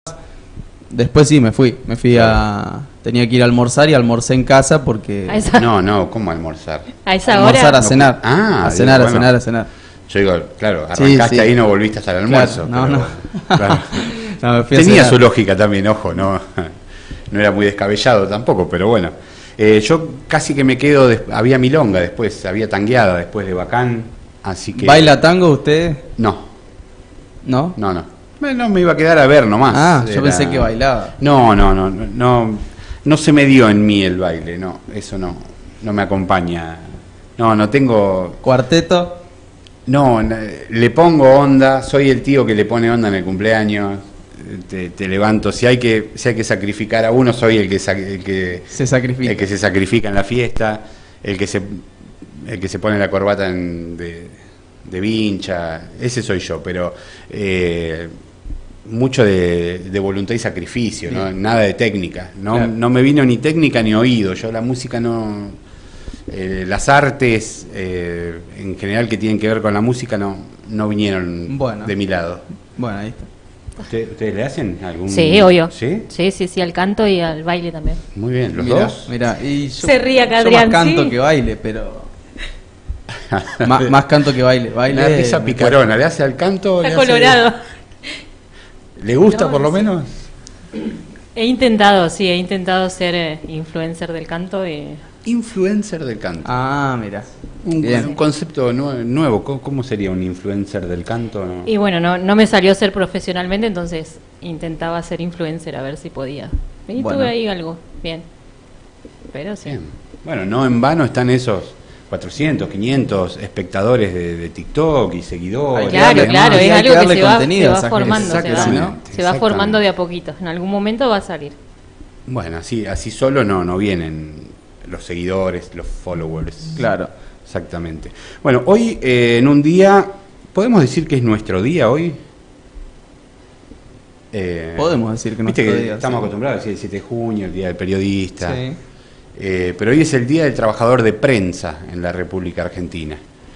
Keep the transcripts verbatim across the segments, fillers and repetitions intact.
Después sí, me fui. Me fui a... Tenía que ir a almorzar y almorcé en casa porque... A esa, No, no, ¿cómo almorzar? a esa almorzar hora. a cenar. Ah, a cenar, digo, a bueno. cenar, a cenar. Yo digo, claro, Sí, arrancaste sí. ahí y no volviste hasta el almuerzo. Claro, no, pero, claro. No, me fui a Tenía cenar. su lógica también, ojo, no, no era muy descabellado tampoco, pero bueno. Eh, yo casi que me quedo, des- había milonga después, había tangueada después de Bacán, así que... ¿Baila tango usted? No, ¿No? no, no. Me- No me iba a quedar a ver nomás. Ah, yo Era- pensé que bailaba. No, no, no, no, no, no se me dio en mí el baile, no, eso no, no me acompaña. No, no tengo... ¿Cuarteto? No, na- le pongo onda, soy el tío que le pone onda en el cumpleaños, te, te levanto, si hay que si hay que sacrificar a uno, soy el que, sa- el que, Se sacrifica. el que se sacrifica en la fiesta, el que se, el que se pone la corbata en- de, de vincha, ese soy yo, pero eh, mucho de, de voluntad y sacrificio, ¿no? Nada de técnica, no, Claro. no me vino ni técnica ni oído, yo la música no... Eh, las artes eh, en general que tienen que ver con la música no, no vinieron Bueno. de mi lado. Bueno, ahí está. ¿Usted- ¿Ustedes le hacen algún...? Sí, obvio. ¿Sí? Sí, sí, sí, al canto y al baile también. Muy bien, ¿los Mirá, dos? mirá, y yo, Se ríe acá, yo Adrián, más canto sí. que baile, pero... más, más canto que baile. Baile Una risa me picarona, ¿le hace al canto? Está ¿Le hace- colorado. ¿Le gusta No, por lo sí. menos? He intentado, sí, he intentado ser eh, influencer del canto y... Influencer del canto. Ah, mira. un, bien. un concepto nue- nuevo. ¿Cómo, cómo sería un influencer del canto? No. Y bueno, no, no me salió ser profesionalmente, entonces intentaba ser influencer a ver si podía. Y Bueno. tuve ahí algo, bien. Pero sí. Bien. Bueno, no en vano están esos cuatrocientos, quinientos espectadores de, de TikTok y seguidores. Hay que Claro, darle claro, más, es hay que algo que darle se va, contenido se a va esa formando, gente, se va, si no- se va Exactamente. formando de a poquito. En algún momento va a salir. Bueno, así, así solo no, no vienen los seguidores, los followers. Claro. Exactamente. Bueno, hoy eh, en un día, ¿podemos decir que es nuestro día hoy? Eh, Podemos decir que viste nuestro que día, estamos sí. acostumbrados a decir el siete de junio, el Día del Periodista. Sí. Eh, pero hoy es el Día del Trabajador de Prensa en la República Argentina.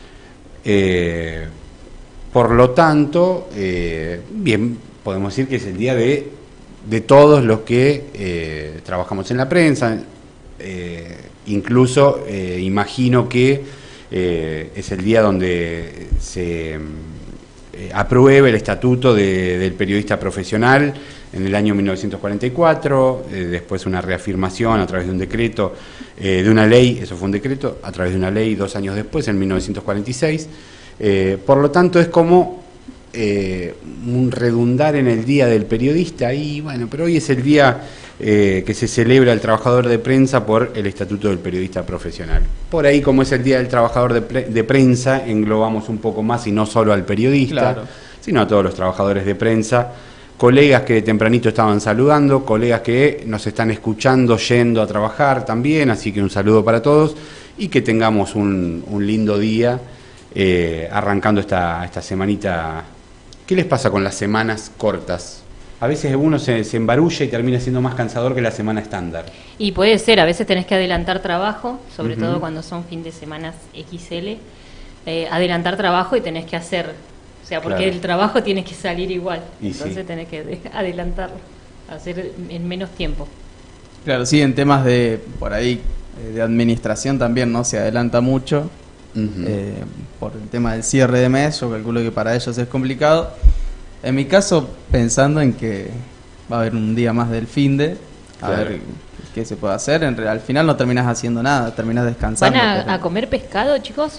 Eh, por lo tanto, eh, bien, podemos decir que es el día de, de todos los que eh, trabajamos en la prensa. Eh, incluso eh, imagino que eh, es el día donde se eh, apruebe el estatuto de- del periodista profesional en el año mil novecientos cuarenta y cuatro, eh, después una reafirmación a través de un decreto, eh, de una ley, eso fue un decreto, a través de una ley dos años después, en mil novecientos cuarenta y seis. Eh, por lo tanto, es como eh, un redundar en el Día del Periodista, y bueno, pero hoy es el día eh, que se celebra el trabajador de prensa por el Estatuto del Periodista Profesional. Por ahí, como es el Día del Trabajador de, pre- de Prensa, englobamos un poco más, y no solo al periodista, Claro. sino a todos los trabajadores de prensa, colegas que de tempranito estaban saludando, colegas que nos están escuchando, yendo a trabajar también, así que un saludo para todos, y que tengamos un, un lindo día eh, arrancando esta, esta semanita. ¿Qué les pasa con las semanas cortas? A veces uno se, se embarulla y termina siendo más cansador que la semana estándar. Y puede ser, a veces tenés que adelantar trabajo, sobre Ujú. todo cuando son fin de semana equis ele, eh, adelantar trabajo y tenés que hacer, o sea, porque Claro. el trabajo tiene que salir igual, Y entonces sí. tenés que de- adelantarlo, hacer en menos tiempo. Claro, sí, en temas de, por ahí, eh, de administración también, ¿no? Se adelanta mucho. Ujú. eh, por el tema del cierre de mes, yo calculo que para ellos es complicado. En mi caso, pensando en que va a haber un día más del finde, a Claro. ver qué se puede hacer. En re- al final no terminas haciendo nada, terminas descansando. ¿Van a, pero- a comer pescado, chicos?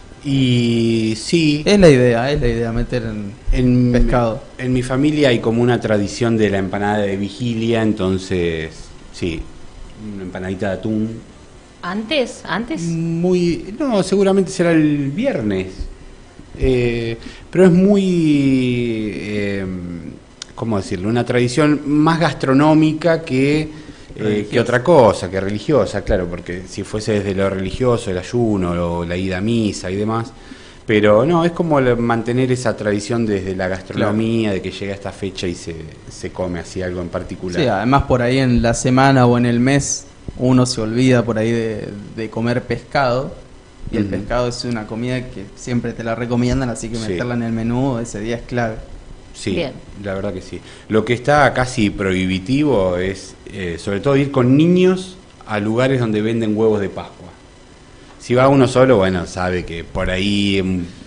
Y sí, Es la idea, es la idea, meter en, en, pescado. en mi familia hay como una tradición de la empanada de vigilia, entonces, sí, una empanadita de atún. ¿Antes? ¿Antes? Muy, no, seguramente será el viernes, eh, pero es muy, eh, ¿cómo decirlo? Una tradición más gastronómica que, eh, Religiosa. que otra cosa, que religiosa, claro, porque si fuese desde lo religioso, el ayuno, o la ida a misa y demás, pero no, es como el- mantener esa tradición desde la gastronomía, de que llega esta fecha y se, se come así algo en particular. Sí, además por ahí en la semana o en el mes uno se olvida por ahí de, de comer pescado. Y el Ujú. pescado es una comida que siempre te la recomiendan, así que Sí. meterla en el menú ese día es clave. Sí, Bien. la verdad que sí. Lo que está casi prohibitivo es, eh, sobre todo, ir con niños a lugares donde venden huevos de Pascua. Si va uno solo, bueno, sabe que por ahí...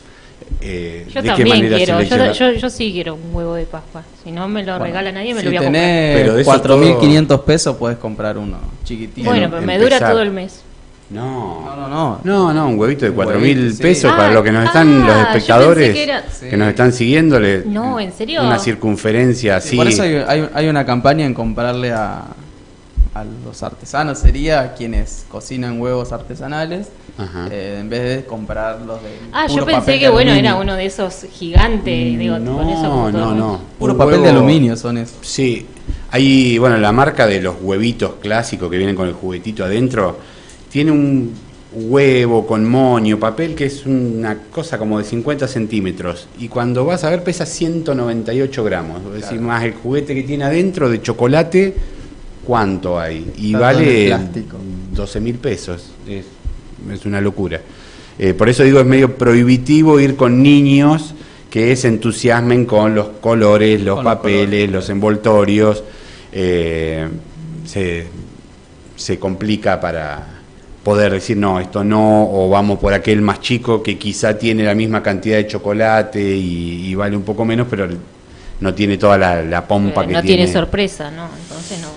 Eh, Yo ¿de también qué manera quiero, yo, seleccionar? yo, yo sí quiero un huevo de Pascua. Si no me lo Bueno, regala nadie, me si lo voy a tenés Pero de eso cuatro mil quinientos todo- pesos, puedes comprar uno chiquitito. comprar. Bueno, em- pero me empezar. dura todo el mes. No, No, no, no. no, no, un huevito de Un cuatro huevito, mil sí. pesos Ah, para los que nos están, ah, los yo espectadores pensé que era- Sí. que nos están siguiendo, le- No, ¿en serio? una circunferencia así. Sí, por eso hay, hay, hay una campaña en comprarle a, a los artesanos, sería a quienes cocinan huevos artesanales, Ajá. eh, en vez de comprar los de Ah, yo puro pensé papel que de bueno, era aluminio. uno de esos gigantes, digo, no, con eso como todo no, el no. mundo. Puro Un papel de huevo- aluminio son esos. Sí, hay, bueno, la marca de los huevitos clásicos que vienen con el juguetito adentro, tiene un huevo con moño, papel, que es una cosa como de cincuenta centímetros, y cuando vas a ver pesa ciento noventa y ocho gramos, es decir, Claro. más el juguete que tiene adentro de chocolate, ¿cuánto hay? Y Está todo en vale plástico. doce mil pesos, es, es una locura. Eh, por eso digo, es medio prohibitivo ir con niños que se entusiasmen con los colores, los Con los papeles, colores. los envoltorios. eh, se, se complica para poder decir, no, esto no, o vamos por aquel más chico que quizá tiene la misma cantidad de chocolate y, y vale un poco menos, pero no tiene toda la, la pompa Eh, que no tiene. tiene sorpresa, ¿no? Entonces no.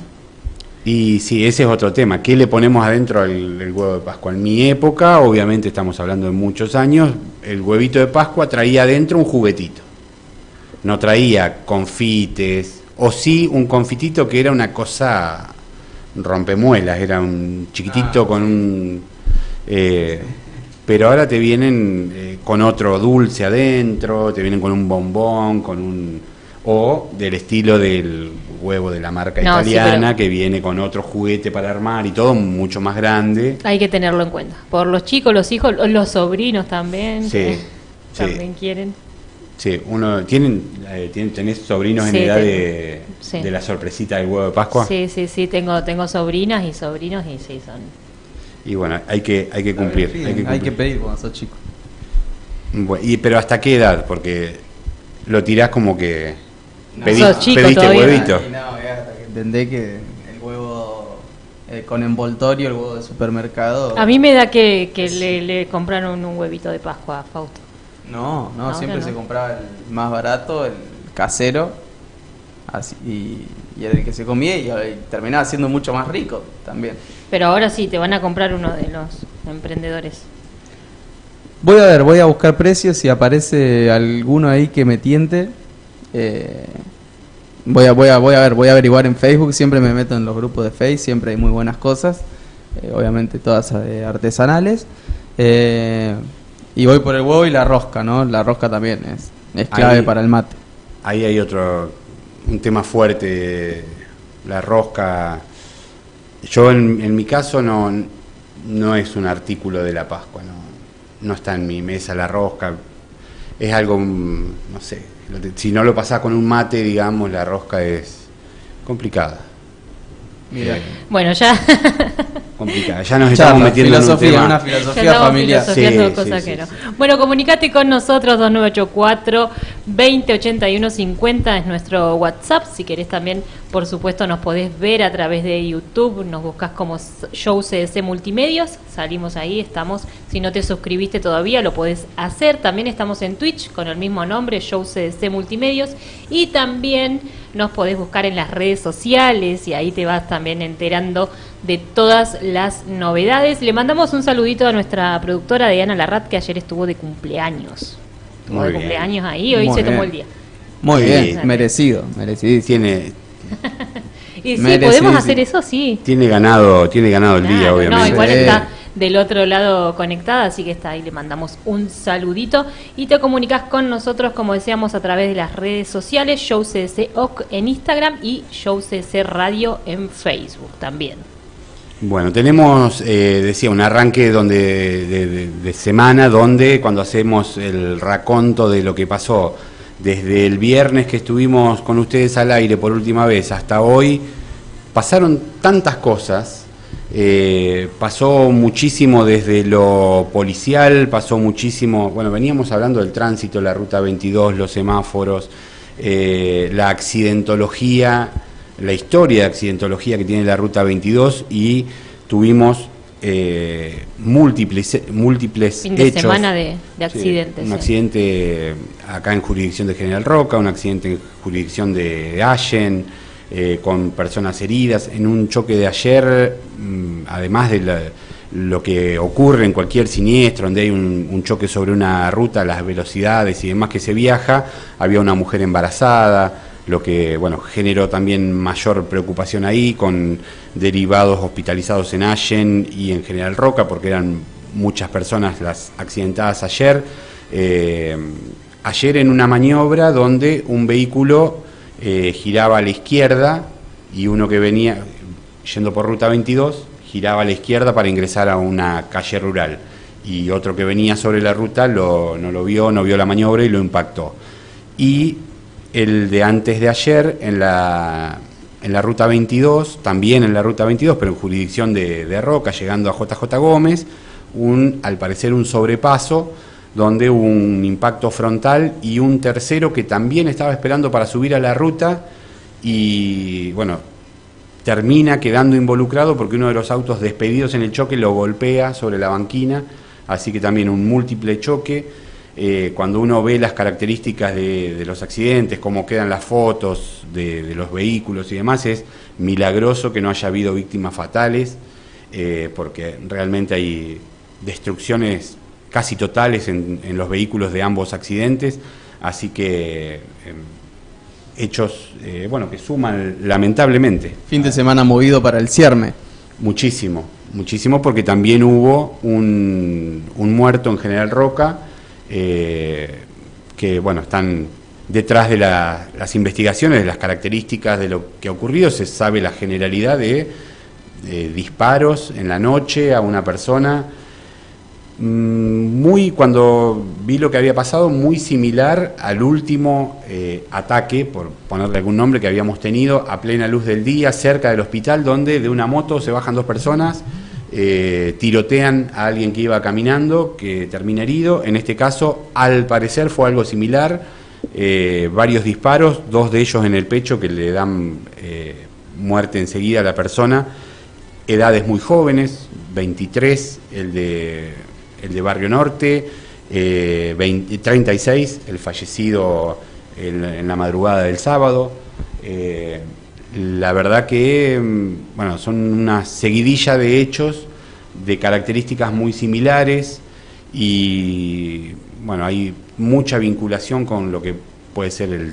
Y sí, ese es otro tema. ¿Qué le ponemos adentro al, al huevo de Pascua? En mi época, obviamente estamos hablando de muchos años, el huevito de Pascua traía adentro un juguetito. No traía confites, o sí un confitito que era una cosa rompemuelas, era un chiquitito Ah, con un... eh, pero ahora te vienen eh, con otro dulce adentro, te vienen con un bombón, con un... o del estilo del huevo de la marca No, sí, italiana, pero- que viene con otro juguete para armar y todo mucho más grande. Hay que tenerlo en cuenta. Por los chicos, los hijos, los sobrinos también, Sí, que sí. también quieren. Sí, uno tienen, eh, tienen tenés sobrinos Sí, en edad tengo. de, Sí. de la sorpresita del huevo de Pascua. Sí, sí, sí, tengo, tengo sobrinas y sobrinos y sí, son... Y bueno, hay que hay que cumplir, Piden, hay que hay cumplir. que pedir cuando sos chico. Bueno, y, pero ¿hasta qué edad? Porque lo tirás como que No. pedí- Sos chico pediste todavía. huevito. Y no, es hasta que entendés que el huevo eh, con envoltorio, el huevo de supermercado. A mí me da que, que le, le compraron un huevito de Pascua a Fausto. No, no, Ahora siempre no. se compraba el más barato, el casero, así, y, y era el que se comía y, y terminaba siendo mucho más rico también. Pero ahora sí, te van a comprar uno de los emprendedores. Voy a ver, voy a buscar precios, si aparece alguno ahí que me tiente. eh, voy a, voy a, voy a ver, voy a averiguar en Facebook, siempre me meto en los grupos de Facebook, siempre hay muy buenas cosas, eh, obviamente todas eh, artesanales. eh, y voy por el huevo y la rosca, ¿no? La rosca también es, es clave Ahí- para el mate. Ahí hay otro, un tema fuerte, la rosca. Yo en, en mi caso no, no es un artículo de la Pascua, no, no está en mi mesa la rosca. Es algo, mm, no sé, lo te- si no lo pasás con un mate, digamos, la rosca es complicada. Mira. Eh, Bueno, ya, complicada. Ya nos Charla, estamos metiendo filosofía, en un una tema. ya filosofía estamos familiar. filosofiando Sí, cosas sí, que sí, no. sí. Bueno, comunicate con nosotros, dos nueve ocho cuatro, dos cero ocho uno cincuenta es nuestro WhatsApp. Si querés también, por supuesto, nos podés ver a través de YouTube, nos buscas como Show C D C Multimedios, salimos ahí, estamos. Si no te suscribiste todavía, lo podés hacer. También estamos en Twitch con el mismo nombre, Show C D C Multimedios, y también nos podés buscar en las redes sociales y ahí te vas también enterando de todas las novedades. Le mandamos un saludito a nuestra productora Diana Larrat, que ayer estuvo de cumpleaños. Estuvo Muy de bien. cumpleaños ahí, hoy Muy se tomó bien. el día. Muy Sí. bien, merecido, merecidísimo. Tiene, Y sí, Merecidísimo. podemos hacer eso, sí. tiene ganado, tiene ganado el día, Claro, obviamente. No, igual Sí. está del otro lado conectada, así que está ahí, le mandamos un saludito y te comunicas con nosotros, como decíamos, a través de las redes sociales, Show C D C O C en Instagram y Show C D C Radio en Facebook también. Bueno, tenemos, eh, decía, un arranque donde de, de- de semana donde cuando hacemos el raconto de lo que pasó desde el viernes que estuvimos con ustedes al aire por última vez hasta hoy, pasaron tantas cosas. Eh, pasó muchísimo desde lo policial, pasó muchísimo, bueno, veníamos hablando del tránsito, la ruta veintidós, los semáforos, eh, la accidentología, la historia de accidentología que tiene la Ruta veintidós, y tuvimos eh, múltiples, múltiples fin de hechos. semana de, de accidentes. Sí, un sí. accidente acá en jurisdicción de General Roca, un accidente en jurisdicción de Allen, eh, con personas heridas. En un choque de ayer, mmm, además de la, lo que ocurre en cualquier siniestro, donde hay un, un choque sobre una ruta, las velocidades y demás que se viaja, había una mujer embarazada, lo que bueno generó también mayor preocupación ahí, con derivados hospitalizados en Allen y en General Roca, porque eran muchas personas las accidentadas ayer. Eh, ayer en una maniobra donde un vehículo eh, giraba a la izquierda y uno que venía yendo por Ruta veintidós giraba a la izquierda para ingresar a una calle rural, y otro que venía sobre la ruta lo, no lo vio, no vio la maniobra y lo impactó. Y el de antes de ayer, en la, en la Ruta veintidós, también en la Ruta veintidós, pero en jurisdicción de, de Roca, llegando a J J Gómez, un, al parecer un sobrepaso, donde hubo un impacto frontal y un tercero que también estaba esperando para subir a la ruta, y bueno, termina quedando involucrado porque uno de los autos despedidos en el choque lo golpea sobre la banquina, así que también un múltiple choque. Eh, cuando uno ve las características de, de los accidentes, cómo quedan las fotos de, de los vehículos y demás, es milagroso que no haya habido víctimas fatales, eh, porque realmente hay destrucciones casi totales en, en los vehículos de ambos accidentes, así que eh, hechos eh, bueno, que suman lamentablemente. Fin de semana movido para el Cierme. Muchísimo, muchísimo, porque también hubo un, un muerto en General Roca, eh, que bueno, están detrás de la, las investigaciones, de las características de lo que ha ocurrido. Se sabe la generalidad de, de disparos en la noche a una persona. Muy, cuando vi lo que había pasado, muy similar al último eh, ataque, por ponerle algún nombre, que habíamos tenido a plena luz del día cerca del hospital, donde de una moto se bajan dos personas, eh, tirotean a alguien que iba caminando, que termina herido. En este caso, al parecer, fue algo similar, eh, varios disparos, dos de ellos en el pecho que le dan eh, muerte enseguida a la persona, edades muy jóvenes, veintitrés, el de... el de Barrio Norte, eh, veinte, treinta y seis, el fallecido en, en la madrugada del sábado. Eh, la verdad que, bueno, son una seguidilla de hechos de características muy similares, y bueno, hay mucha vinculación con lo que puede ser el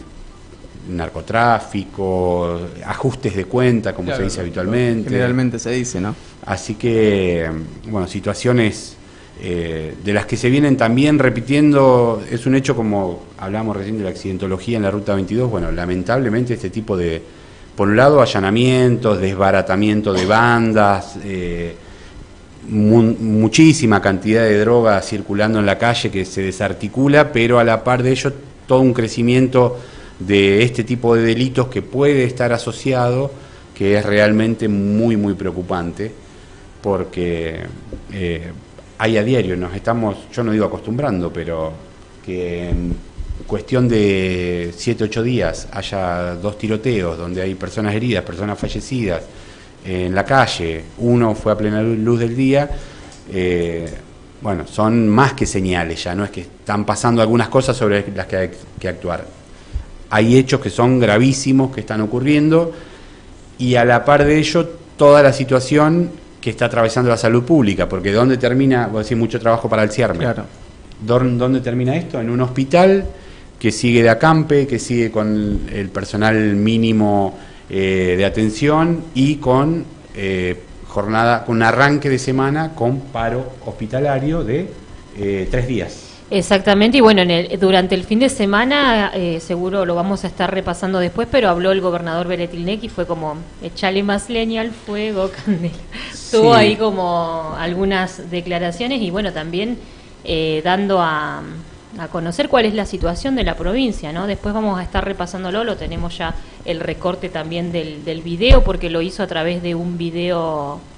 narcotráfico, ajustes de cuenta, como claro, se dice habitualmente. Generalmente se dice, ¿no? Así que, bueno, situaciones Eh, de las que se vienen también repitiendo. Es un hecho, como hablamos recién de la accidentología en la Ruta veintidós, bueno, lamentablemente este tipo de, por un lado, allanamientos, desbaratamiento de bandas, eh, mu muchísima cantidad de droga circulando en la calle que se desarticula, pero a la par de ello todo un crecimiento de este tipo de delitos que puede estar asociado, que es realmente muy, muy preocupante, porque eh, hay a diario, nos estamos, yo no digo acostumbrando, pero que en cuestión de siete, ocho días haya dos tiroteos donde hay personas heridas, personas fallecidas en la calle, uno fue a plena luz del día, eh, bueno, son más que señales ya, no es que están pasando algunas cosas sobre las que hay que actuar. Hay hechos que son gravísimos que están ocurriendo, y a la par de ello toda la situación que está atravesando la salud pública, porque ¿dónde termina? Vos decís, mucho trabajo para el Cierme. Claro. ¿Dónde termina esto? En un hospital que sigue de acampe, que sigue con el personal mínimo eh, de atención, y con eh, jornada, con arranque de semana con paro hospitalario de eh, tres días. Exactamente, y bueno, en el, durante el fin de semana, eh, seguro lo vamos a estar repasando después, pero habló el gobernador Beretilnec y fue como, echale más leña al fuego, Candela. Sí. Tuvo ahí como algunas declaraciones, y bueno, también eh, dando a, a conocer cuál es la situación de la provincia, ¿no? Después vamos a estar repasándolo, lo tenemos ya el recorte también del, del video, porque lo hizo a través de un video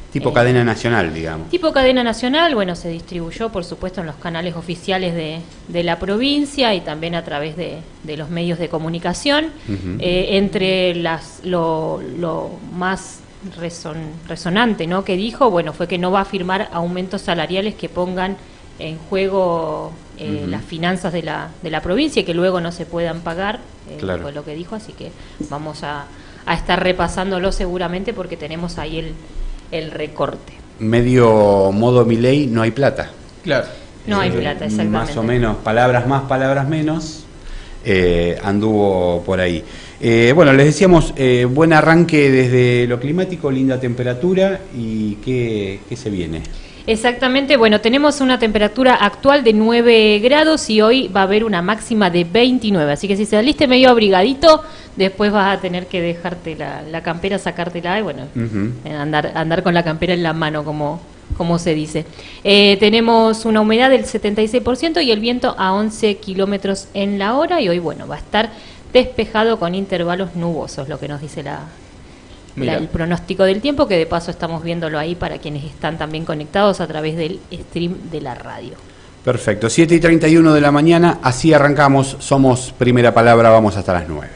Tipo Eh, cadena nacional, digamos. Tipo cadena nacional, bueno, se distribuyó por supuesto en los canales oficiales de, de la provincia y también a través de, de los medios de comunicación. Ujú. Eh, entre las lo, lo más reson, resonante, ¿no?, que dijo, bueno, fue que no va a firmar aumentos salariales que pongan en juego eh, Ujú. las finanzas de la, de la provincia y que luego no se puedan pagar, eh, Claro. fue lo que dijo, así que vamos a, a estar repasándolo seguramente porque tenemos ahí el el recorte. Medio modo Milei, no hay plata. Claro. No hay Eh, plata, exactamente. Más o menos, palabras más, palabras menos, eh, anduvo por ahí. Eh, bueno, les decíamos, eh, buen arranque desde lo climático, linda temperatura, y ¿qué, qué se viene? Exactamente, bueno, tenemos una temperatura actual de nueve grados y hoy va a haber una máxima de veintinueve, así que si saliste medio abrigadito, después vas a tener que dejarte la, la campera, sacártela y bueno, Ujú. eh, andar, andar con la campera en la mano, como, como se dice. Eh, tenemos una humedad del setenta y seis por ciento y el viento a once kilómetros en la hora y hoy, bueno, va a estar despejado con intervalos nubosos, lo que nos dice la... La, el pronóstico del tiempo, que de paso estamos viéndolo ahí para quienes están también conectados a través del stream de la radio. Perfecto, siete y treinta y uno de la mañana, así arrancamos, somos Primera Palabra, vamos hasta las nueve.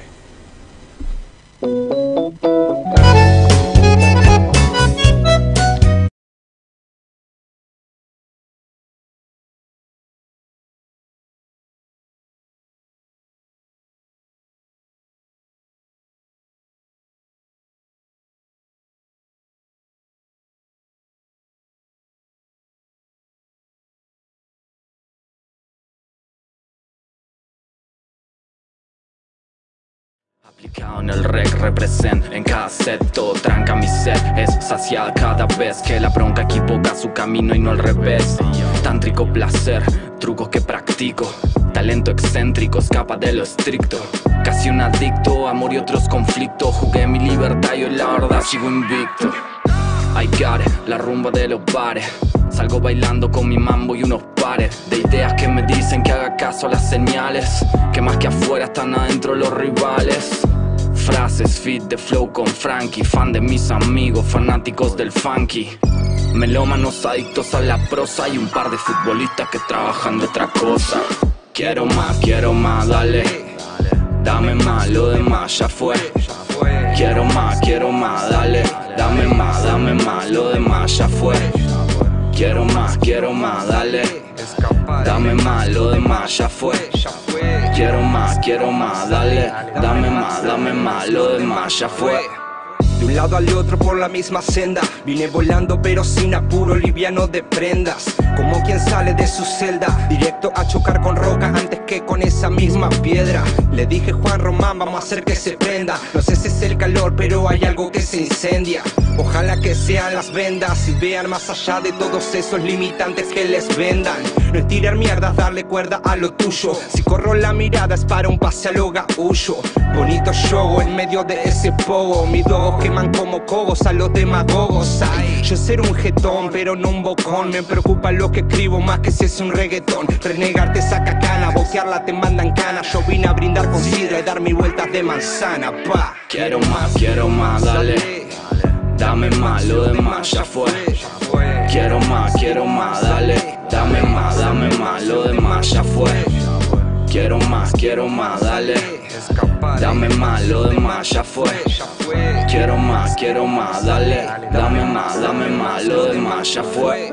Aplicado en el rec, represent en cada set, todo tranca mi set es saciada cada vez que la bronca equivoca su camino y no al revés. Tántrico placer, trucos que practico, talento excéntrico, escapa de lo estricto. Casi un adicto, amor y otros conflictos, jugué mi libertad y hoy la verdad sigo invicto. I got it, la rumba de los bares, salgo bailando con mi mambo y unos pares de ideas que me dicen que haga caso a las señales, que más que afuera están adentro los rivales. Frases, fit de flow con Frankie, fan de mis amigos, fanáticos del funky. Melómanos adictos a la prosa y un par de futbolistas que trabajan de otra cosa. Quiero más, quiero más, dale, dame más, lo demás ya fue. Quiero más, quiero más, dale, dame más, dame más, lo demás ya fue. Quiero más, quiero más, dale, dame más, lo demás ya fue. Quiero más, quiero más, dale, dame más, dame más, lo demás ya fue. De un lado al otro por la misma senda, vine volando pero sin apuro, liviano de prendas. Como quien sale de su celda, directo a chocar con roca antes que con esa misma piedra. Le dije Juan Román, vamos a hacer que se prenda. No sé si es el calor, pero hay algo que se incendia. Ojalá que sean las vendas y vean más allá de todos esos limitantes que les vendan. No es tirar mierdas, darle cuerda a lo tuyo. Si corro la mirada es para un pase a lo gaullo. Bonito show en medio de ese pogo. Mis dogos queman como cogos a los demagogos. Ay, yo ser un jetón pero no un bocón. Me preocupa lo que escribo más que si es un reggaetón. Renegar te saca cana, boquearla te mandan cana. Yo vine a brindar con sidra y dar mis vueltas de manzana, pa. Quiero más, quiero más, dale, dame más, lo demás ya fue. Quiero más, quiero más, dale, dame más, dame más, lo demás ya fue. Quiero más, quiero más, dale, dame más, lo demás ya fue. Quiero más, quiero más, dale, dame más, dame más, lo demás ya fue.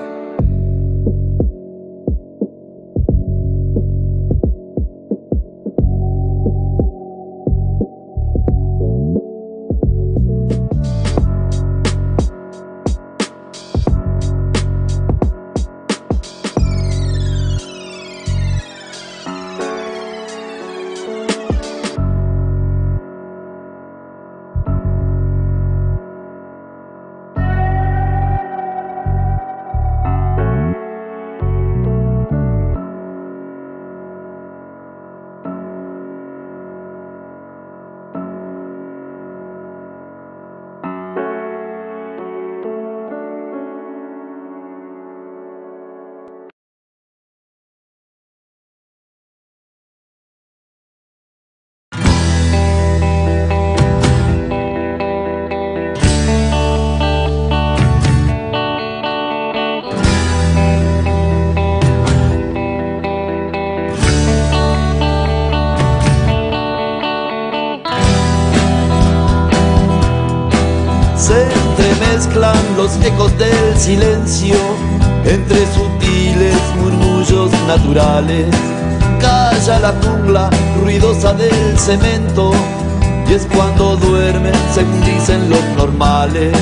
se entremezclan los ecos del silencio entre sutiles murmullos naturales. Calla la jungla ruidosa del cemento y es cuando duermen según dicen los normales.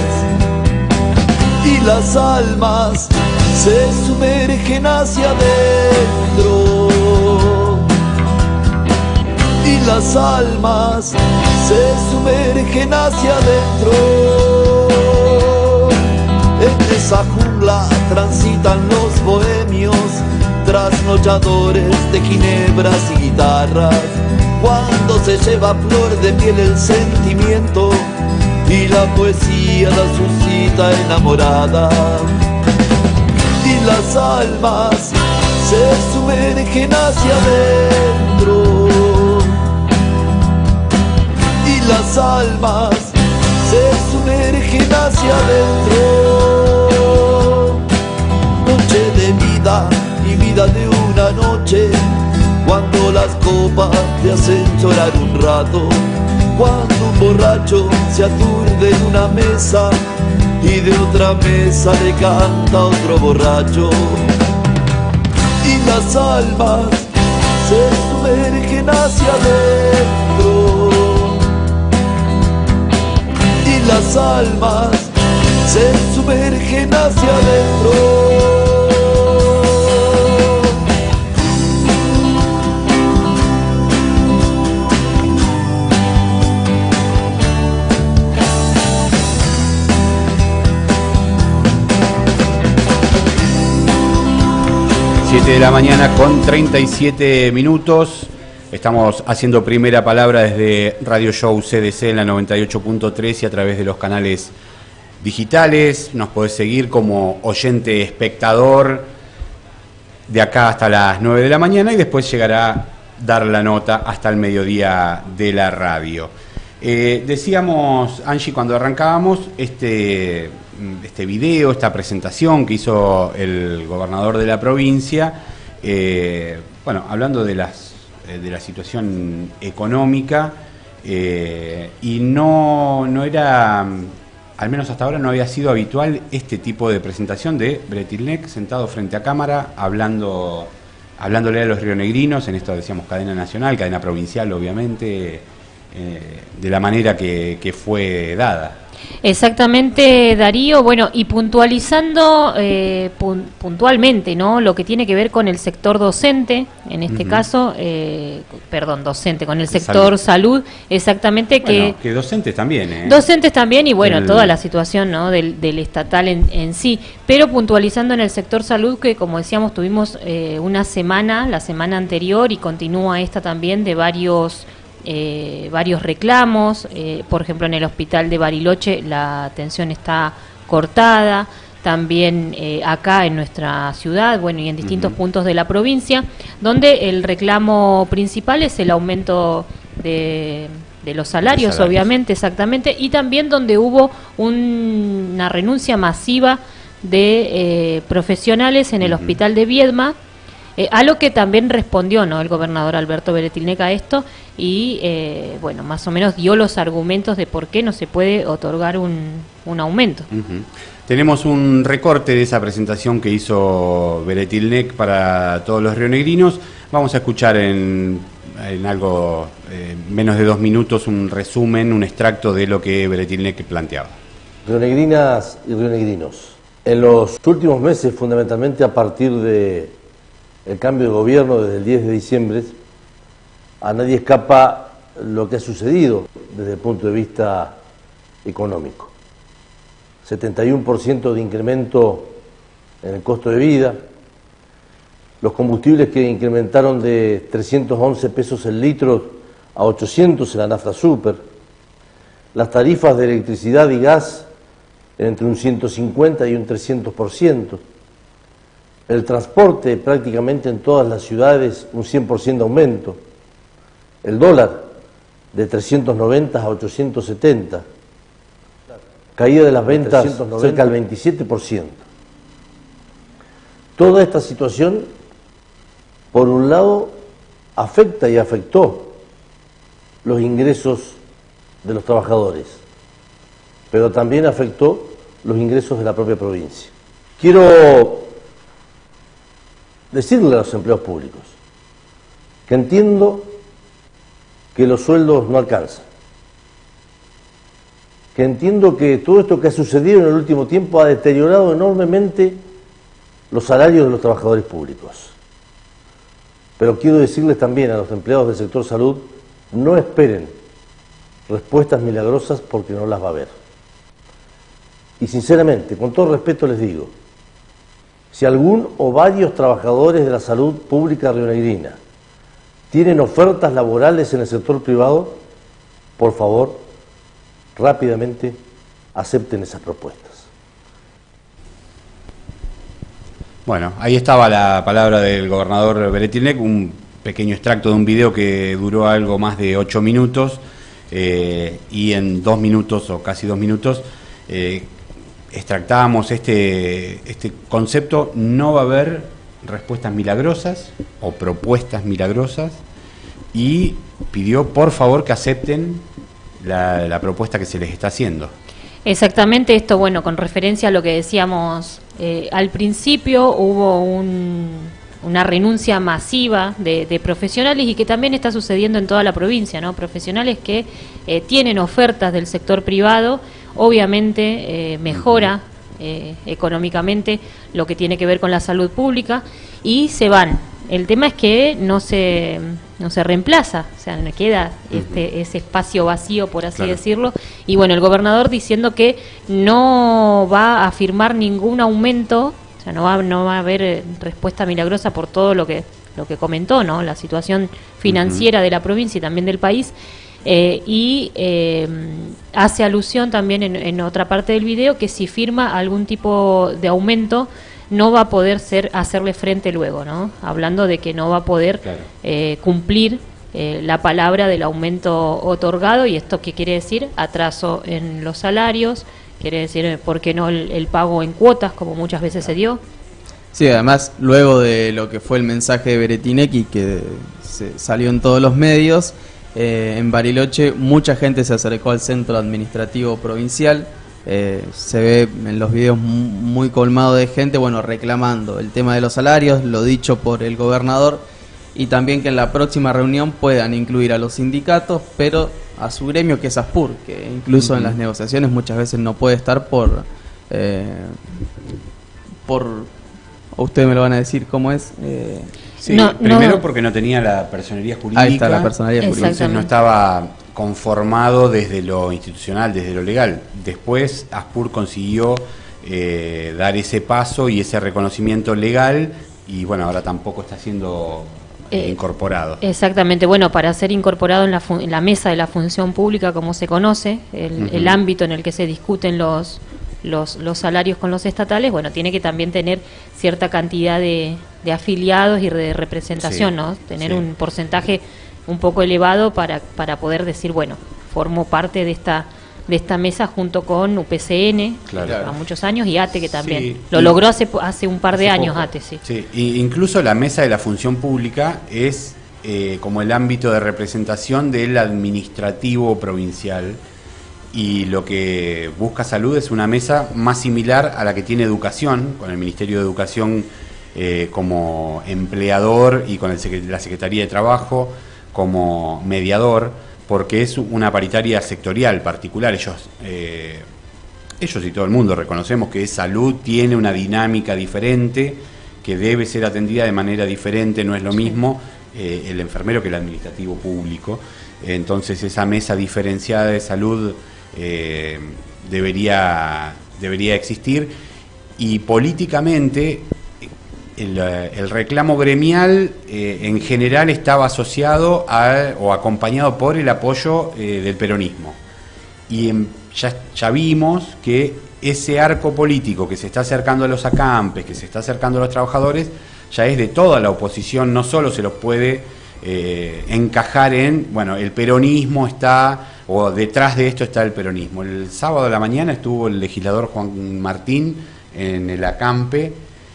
Y las almas se sumergen hacia adentro, y las almas se sumergen hacia adentro. En esa jungla transitan los bohemios, trasnochalladores de ginebras y guitarras, cuando se lleva a flor de piel el sentimiento y la poesía la suscita enamorada. Y las almas se sumergen hacia adentro, y las almas se sumergen hacia adentro. Noche de vida y vida de una noche, cuando las copas te hacen llorar un rato, cuando un borracho se aturde en una mesa y de otra mesa le canta otro borracho. Y las almas se sumergen hacia adentro, y las almas se sumergen hacia adentro. siete de la mañana con treinta y siete minutos. Estamos haciendo primera palabra desde Radio Show C D C en la noventa y ocho punto tres y a través de los canales digitales. Nos podés seguir como oyente espectador de acá hasta las nueve de la mañana y después llegará a dar la nota hasta el mediodía de la radio. Eh, decíamos, Angie, cuando arrancábamos, este... este video, esta presentación que hizo el gobernador de la provincia, eh, bueno, hablando de las de la situación económica, eh, y no, no era, al menos hasta ahora no había sido habitual este tipo de presentación de Bretilnec sentado frente a cámara, hablando, hablándole a los rionegrinos, en esto decíamos cadena nacional, cadena provincial obviamente, eh, de la manera que, que fue dada. Exactamente, Darío. Bueno, y puntualizando eh, pun puntualmente, ¿no? Lo que tiene que ver con el sector docente, en este uh-huh. caso, eh, perdón, docente, con el sector salud, salud exactamente que... Bueno, que docentes también, ¿eh? Docentes también y bueno, el... toda la situación, ¿no? del, del estatal en, en sí, pero puntualizando en el sector salud que, como decíamos, tuvimos eh, una semana, la semana anterior y continúa esta también de varios... Eh, varios reclamos, eh, por ejemplo en el hospital de Bariloche la atención está cortada, también eh, acá en nuestra ciudad, bueno, y en distintos uh-huh. puntos de la provincia, donde el reclamo principal es el aumento de, de los salarios, salarios, obviamente, exactamente, y también donde hubo un, una renuncia masiva de eh, profesionales en el uh-huh. hospital de Viedma. Eh, a lo que también respondió, ¿no?, el gobernador Alberto Bretilnec a esto y, eh, bueno, más o menos dio los argumentos de por qué no se puede otorgar un, un aumento. Uh-huh. Tenemos un recorte de esa presentación que hizo Bretilnec para todos los rionegrinos. Vamos a escuchar en, en algo eh, menos de dos minutos un resumen, un extracto de lo que Bretilnec planteaba. Rionegrinas y rionegrinos, en los últimos meses, fundamentalmente a partir de el cambio de gobierno desde el diez de diciembre, a nadie escapa lo que ha sucedido desde el punto de vista económico. setenta y uno por ciento de incremento en el costo de vida, los combustibles que incrementaron de trescientos once pesos el litro a ochocientos en la nafta super, las tarifas de electricidad y gas entre un ciento cincuenta y un trescientos por ciento, el transporte prácticamente en todas las ciudades un cien por ciento de aumento, el dólar de trescientos noventa a ochocientos setenta, caída de las ventas cerca del veintisiete por ciento. Toda esta situación, por un lado, afecta y afectó los ingresos de los trabajadores pero también afectó los ingresos de la propia provincia. Quiero decirle a los empleados públicos que entiendo que los sueldos no alcanzan, que entiendo que todo esto que ha sucedido en el último tiempo ha deteriorado enormemente los salarios de los trabajadores públicos. Pero quiero decirles también a los empleados del sector salud, no esperen respuestas milagrosas porque no las va a haber. Y sinceramente, con todo respeto les digo, si algún o varios trabajadores de la salud pública rionegrina tienen ofertas laborales en el sector privado, por favor, rápidamente acepten esas propuestas. Bueno, ahí estaba la palabra del gobernador Beretilnec, un pequeño extracto de un video que duró algo más de ocho minutos eh, y en dos minutos o casi dos minutos eh, extractábamos este, este concepto. No va a haber respuestas milagrosas o propuestas milagrosas y pidió por favor que acepten la, la propuesta que se les está haciendo. Exactamente, esto, bueno, con referencia a lo que decíamos eh, al principio, hubo un, una renuncia masiva de, de profesionales y que también está sucediendo en toda la provincia, ¿no? Profesionales que eh, tienen ofertas del sector privado, obviamente eh, mejora eh, económicamente lo que tiene que ver con la salud pública y se van. El tema es que no se no se reemplaza, o sea, no queda este uh-huh. ese espacio vacío, por así claro. decirlo. Y bueno, el gobernador diciendo que no va a firmar ningún aumento, o sea, no va no va a haber respuesta milagrosa por todo lo que lo que comentó, ¿no? La situación financiera uh-huh. de la provincia y también del país. Eh, y eh, hace alusión también en, en otra parte del video que si firma algún tipo de aumento no va a poder ser hacerle frente luego, ¿no? Hablando de que no va a poder claro. eh, cumplir eh, la palabra del aumento otorgado. ¿Y esto qué quiere decir? Atraso en los salarios, quiere decir, ¿por qué no el, el pago en cuotas, como muchas veces se dio? Sí, además, luego de lo que fue el mensaje de Beretilnec y que se salió en todos los medios, eh, en Bariloche mucha gente se acercó al centro administrativo provincial. Eh, se ve en los videos muy colmado de gente, bueno, reclamando el tema de los salarios, lo dicho por el gobernador, y también que en la próxima reunión puedan incluir a los sindicatos, pero a su gremio, que es ASPUR, que incluso uh-huh. en las negociaciones muchas veces no puede estar por... Eh, por ustedes me lo van a decir cómo es... Eh, sí, no, primero no. porque no tenía la personería jurídica. Ahí está la personería jurídica. Entonces no estaba conformado desde lo institucional, desde lo legal. Después ASPUR consiguió eh, dar ese paso y ese reconocimiento legal y bueno, ahora tampoco está siendo eh, eh, incorporado. Exactamente, bueno, para ser incorporado en la, en la mesa de la función pública, como se conoce, el, uh-huh. el ámbito en el que se discuten los, los, los salarios con los estatales, bueno, tiene que también tener cierta cantidad de, de afiliados y de representación, sí, ¿no? Tener sí. un porcentaje un poco elevado para, para poder decir, bueno, formo parte de esta de esta mesa junto con U P C N, claro. a muchos años, y ATE, que también sí, lo logró hace hace un par de años, poco. ATE, sí. Sí, y incluso la mesa de la función pública es eh, como el ámbito de representación del administrativo provincial, y lo que busca Salud es una mesa más similar a la que tiene Educación, con el Ministerio de Educación eh, como empleador y con el, la Secretaría de Trabajo como mediador, porque es una paritaria sectorial particular. Ellos, eh, ellos y todo el mundo reconocemos que Salud tiene una dinámica diferente, que debe ser atendida de manera diferente, no es lo mismo eh, el enfermero que el administrativo público. Entonces esa mesa diferenciada de Salud eh, debería, debería existir, y políticamente El, el reclamo gremial eh, en general estaba asociado a, o acompañado por el apoyo eh, del peronismo. Y en, ya, ya vimos que ese arco político que se está acercando a los acampes, que se está acercando a los trabajadores, ya es de toda la oposición, no solo se los puede eh, encajar en, bueno, el peronismo está, o detrás de esto está el peronismo. El sábado de la mañana estuvo el legislador Juan Martín en el acampe,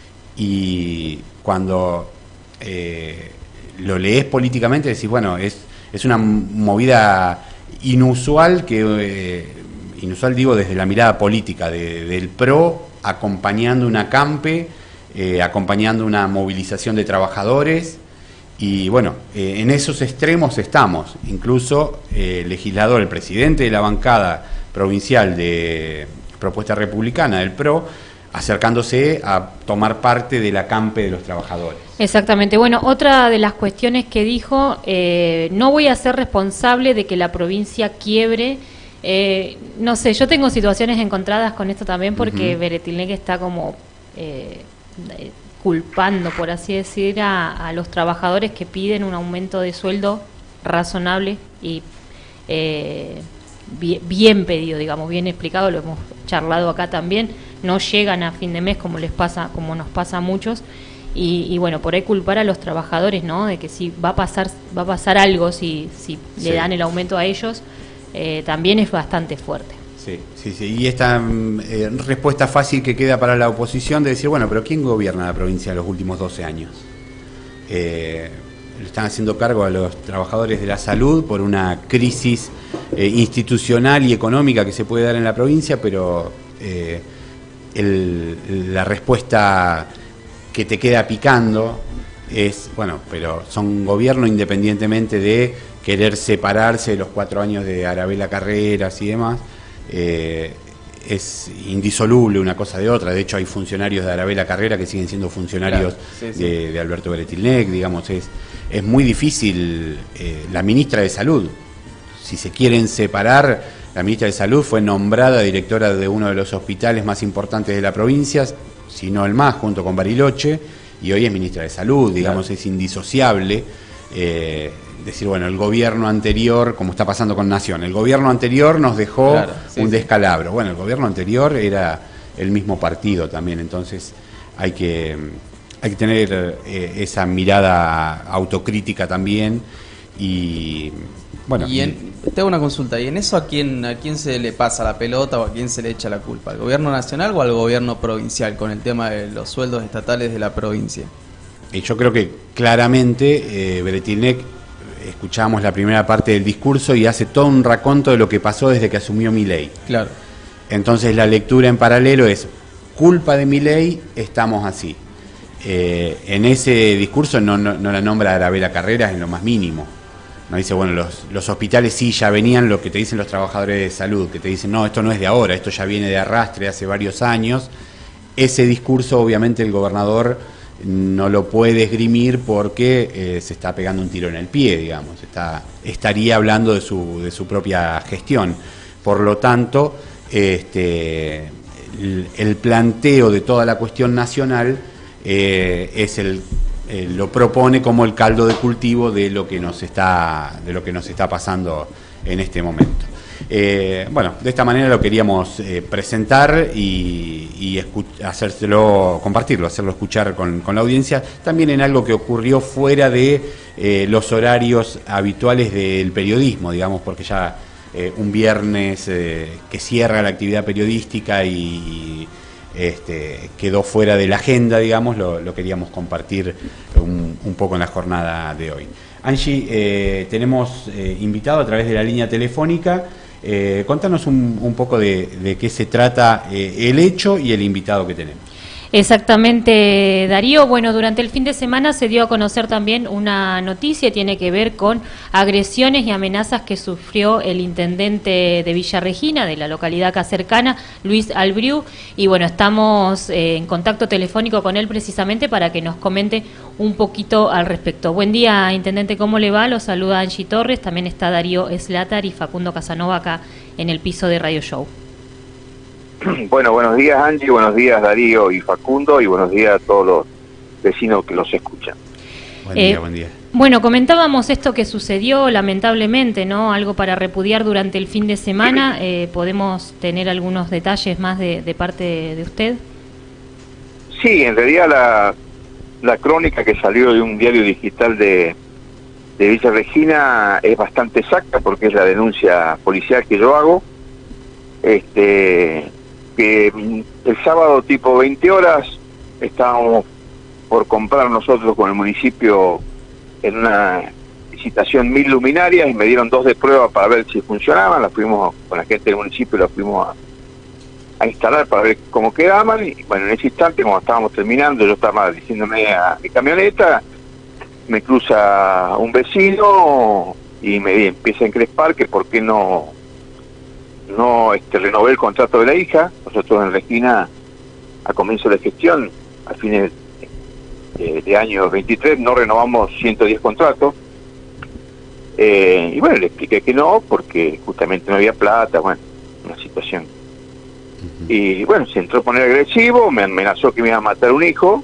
y cuando eh, lo lees políticamente decís, bueno, es, es una movida inusual que eh, inusual digo desde la mirada política, de, del PRO acompañando una CAMPE, eh, acompañando una movilización de trabajadores, y bueno, eh, en esos extremos estamos. Incluso eh, el legislador, el presidente de la bancada provincial de Propuesta Republicana del PRO, acercándose a tomar parte de la CAMPE de los trabajadores. Exactamente. Bueno, otra de las cuestiones que dijo, eh, no voy a ser responsable de que la provincia quiebre. Eh, no sé, yo tengo situaciones encontradas con esto también porque uh-huh. Beretilnec está como eh, culpando, por así decir, a, a los trabajadores que piden un aumento de sueldo razonable y eh, bien, bien pedido, digamos, bien explicado, lo hemos charlado acá también. No llegan a fin de mes como les pasa, como nos pasa a muchos, y, y bueno, por ahí culpar a los trabajadores, ¿no? De que si va a pasar, va a pasar algo si, si sí. le dan el aumento a ellos, eh, también es bastante fuerte. Sí, sí, sí. Y esta eh, respuesta fácil que queda para la oposición de decir, bueno, pero ¿quién gobierna la provincia en los últimos doce años? Eh, le están haciendo cargo a los trabajadores de la salud por una crisis eh, institucional y económica que se puede dar en la provincia, pero eh, el, la respuesta que te queda picando es, bueno, pero son gobierno independientemente de querer separarse de los cuatro años de Arabella Carreras y demás. Eh, es indisoluble una cosa de otra. De hecho hay funcionarios de Arabella Carrera que siguen siendo funcionarios claro, sí, sí. De, de Alberto Beretilnec, digamos, es, es muy difícil. Eh, la ministra de Salud, si se quieren separar, la ministra de Salud fue nombrada directora de uno de los hospitales más importantes de la provincia, si no el más, junto con Bariloche, y hoy es ministra de Salud, digamos, claro. Es indisociable. Eh, decir, bueno, el gobierno anterior, como está pasando con Nación, el gobierno anterior nos dejó claro, sí, un descalabro. Bueno, el gobierno anterior era el mismo partido también, entonces hay que, hay que tener eh, esa mirada autocrítica también. Y bueno, y en, te hago una consulta, ¿y en eso a quién, a quién se le pasa la pelota o a quién se le echa la culpa? ¿Al gobierno nacional o al gobierno provincial con el tema de los sueldos estatales de la provincia? Y yo creo que claramente eh, Beretilnec, escuchamos la primera parte del discurso y hace todo un raconto de lo que pasó desde que asumió Milei. Claro. Entonces la lectura en paralelo es, culpa de Milei, estamos así. Eh, en ese discurso no, no, no la nombra Arabella Carreras en lo más mínimo. No dice, bueno, los, los hospitales sí ya venían, lo que te dicen los trabajadores de salud, que te dicen, no, esto no es de ahora, esto ya viene de arrastre hace varios años. Ese discurso obviamente el gobernador no lo puede esgrimir porque eh, se está pegando un tiro en el pie, digamos, está, estaría hablando de su, de su propia gestión. Por lo tanto, este, el, el planteo de toda la cuestión nacional eh, es el, eh, lo propone como el caldo de cultivo de lo que nos está, de lo que nos está pasando en este momento. Eh, bueno, de esta manera lo queríamos eh, presentar y, y hacérselo, compartirlo, hacerlo escuchar con, con la audiencia, también en algo que ocurrió fuera de eh, los horarios habituales del periodismo, digamos, porque ya eh, un viernes eh, que cierra la actividad periodística y, y este, quedó fuera de la agenda, digamos, lo, lo queríamos compartir un, un poco en la jornada de hoy. Angie, eh, tenemos eh, invitado a través de la línea telefónica. Eh, contanos un, un poco de, de qué se trata eh, el hecho y el invitado que tenemos. Exactamente, Darío. Bueno, durante el fin de semana se dio a conocer también una noticia, tiene que ver con agresiones y amenazas que sufrió el intendente de Villa Regina, de la localidad acá cercana, Luis Albriu, y bueno, estamos eh, en contacto telefónico con él precisamente para que nos comente un poquito al respecto. Buen día, intendente, ¿cómo le va? Lo saluda Angie Torres, también está Darío Slatar y Facundo Casanova acá en el piso de Radio Show. Bueno, buenos días Angie, buenos días Darío y Facundo y buenos días a todos los vecinos que los escuchan. Buen día, eh, buen día. Bueno, comentábamos esto que sucedió lamentablemente, ¿no? Algo para repudiar durante el fin de semana. Eh, ¿Podemos tener algunos detalles más de, de parte de, de usted? Sí, en realidad la, la crónica que salió de un diario digital de, de Villa Regina es bastante exacta porque es la denuncia policial que yo hago. Este... que el sábado tipo veinte horas estábamos por comprar nosotros con el municipio en una licitación mil luminarias y me dieron dos de prueba para ver si funcionaban. Las fuimos con la gente del municipio, las fuimos a, a instalar para ver cómo quedaban. Y bueno, en ese instante, como estábamos terminando, yo estaba diciéndome a mi camioneta, me cruza un vecino y me empieza a encrespar que por qué no no este, renové el contrato de la hija. Nosotros en Regina, a comienzo de gestión, a fines de, de año veintitrés, no renovamos ciento diez contratos. Eh, y bueno, le expliqué que no, porque justamente no había plata, bueno, una situación. Uh-huh. Y bueno, se entró a poner agresivo, me amenazó que me iba a matar un hijo.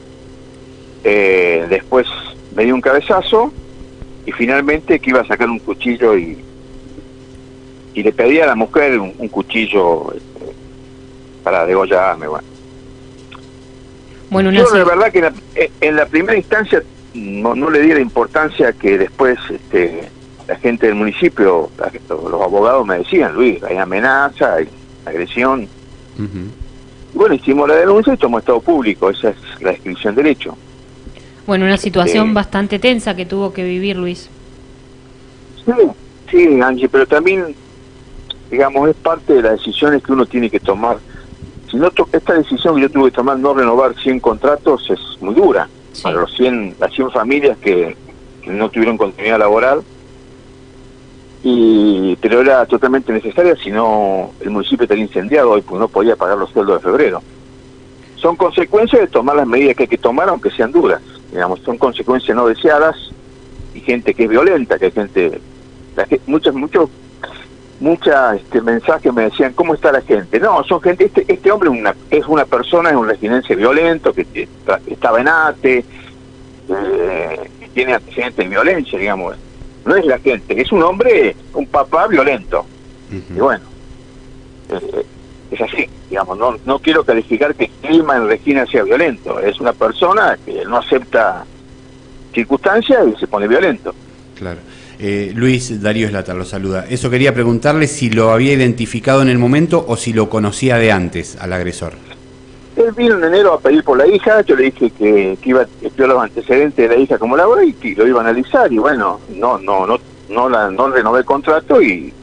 Eh, después me dio un cabezazo y finalmente que iba a sacar un cuchillo y y le pedí a la mujer un, un cuchillo este, para degollarme. Bueno, bueno yo la verdad que en la, en la primera instancia no, no le di la importancia que después este, la gente del municipio, la, los abogados me decían, Luis, hay amenaza, hay agresión. Uh-huh. Y bueno, hicimos la denuncia y tomó estado público, esa es la descripción del hecho. Bueno, una situación eh, bastante tensa que tuvo que vivir Luis. Sí, sí, Angie, pero también, digamos, es parte de las decisiones que uno tiene que tomar. Si no to esta decisión que yo tuve que tomar, no renovar cien contratos, es muy dura. Sí. Para los cien, las cien familias que, que no tuvieron continuidad laboral, y pero era totalmente necesaria, si no el municipio estaría incendiado hoy, porque no podía pagar los sueldos de febrero. Son consecuencias de tomar las medidas que hay que tomar, aunque sean duras. Digamos, son consecuencias no deseadas, y gente que es violenta, que hay gente, la que, muchas, muchos, muchas este, mensajes me decían, ¿cómo está la gente? No, son gente, este, este hombre una, es una persona en un residencia violento, que, que estaba en ATE, eh, que tiene antecedentes de violencia, digamos. No es la gente, es un hombre, un papá violento. Uh-huh. Y bueno, eh, es así, digamos, no, no quiero calificar que el clima en Regina sea violento, es una persona que no acepta circunstancias y se pone violento. Claro. Eh, Luis, Darío Slater lo saluda. Eso quería preguntarle si lo había identificado en el momento o si lo conocía de antes al agresor. Él vino en enero a pedir por la hija, yo le dije que, que iba a estudiar los antecedentes de la hija como la voy y que lo iba a analizar, y bueno, no no no no la no renové el contrato y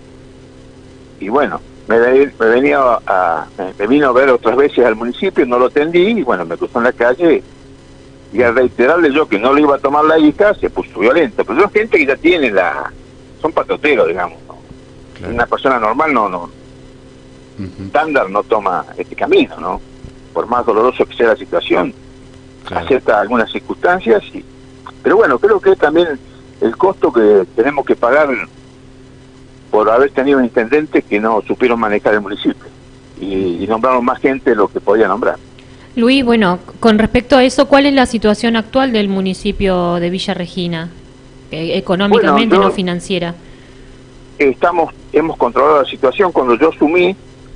y bueno, me, me venía a, me vino a ver otras veces al municipio, no lo atendí y bueno, me cruzó en la calle y al reiterarle yo que no le iba a tomar la hija se puso violento, pero son gente que ya tiene la, son patoteros, digamos, ¿no? Claro. Una persona normal no no uh-huh. estándar no toma este camino, ¿no? Por más doloroso que sea la situación, claro. acepta algunas circunstancias, y, pero bueno, creo que es también el costo que tenemos que pagar por haber tenido un intendente que no supieron manejar el municipio y, y nombraron más gente de lo que podía nombrar. Luis, bueno, con respecto a eso, ¿cuál es la situación actual del municipio de Villa Regina, eh, económicamente, bueno, yo, no financiera? Estamos, hemos controlado la situación. Cuando yo asumí,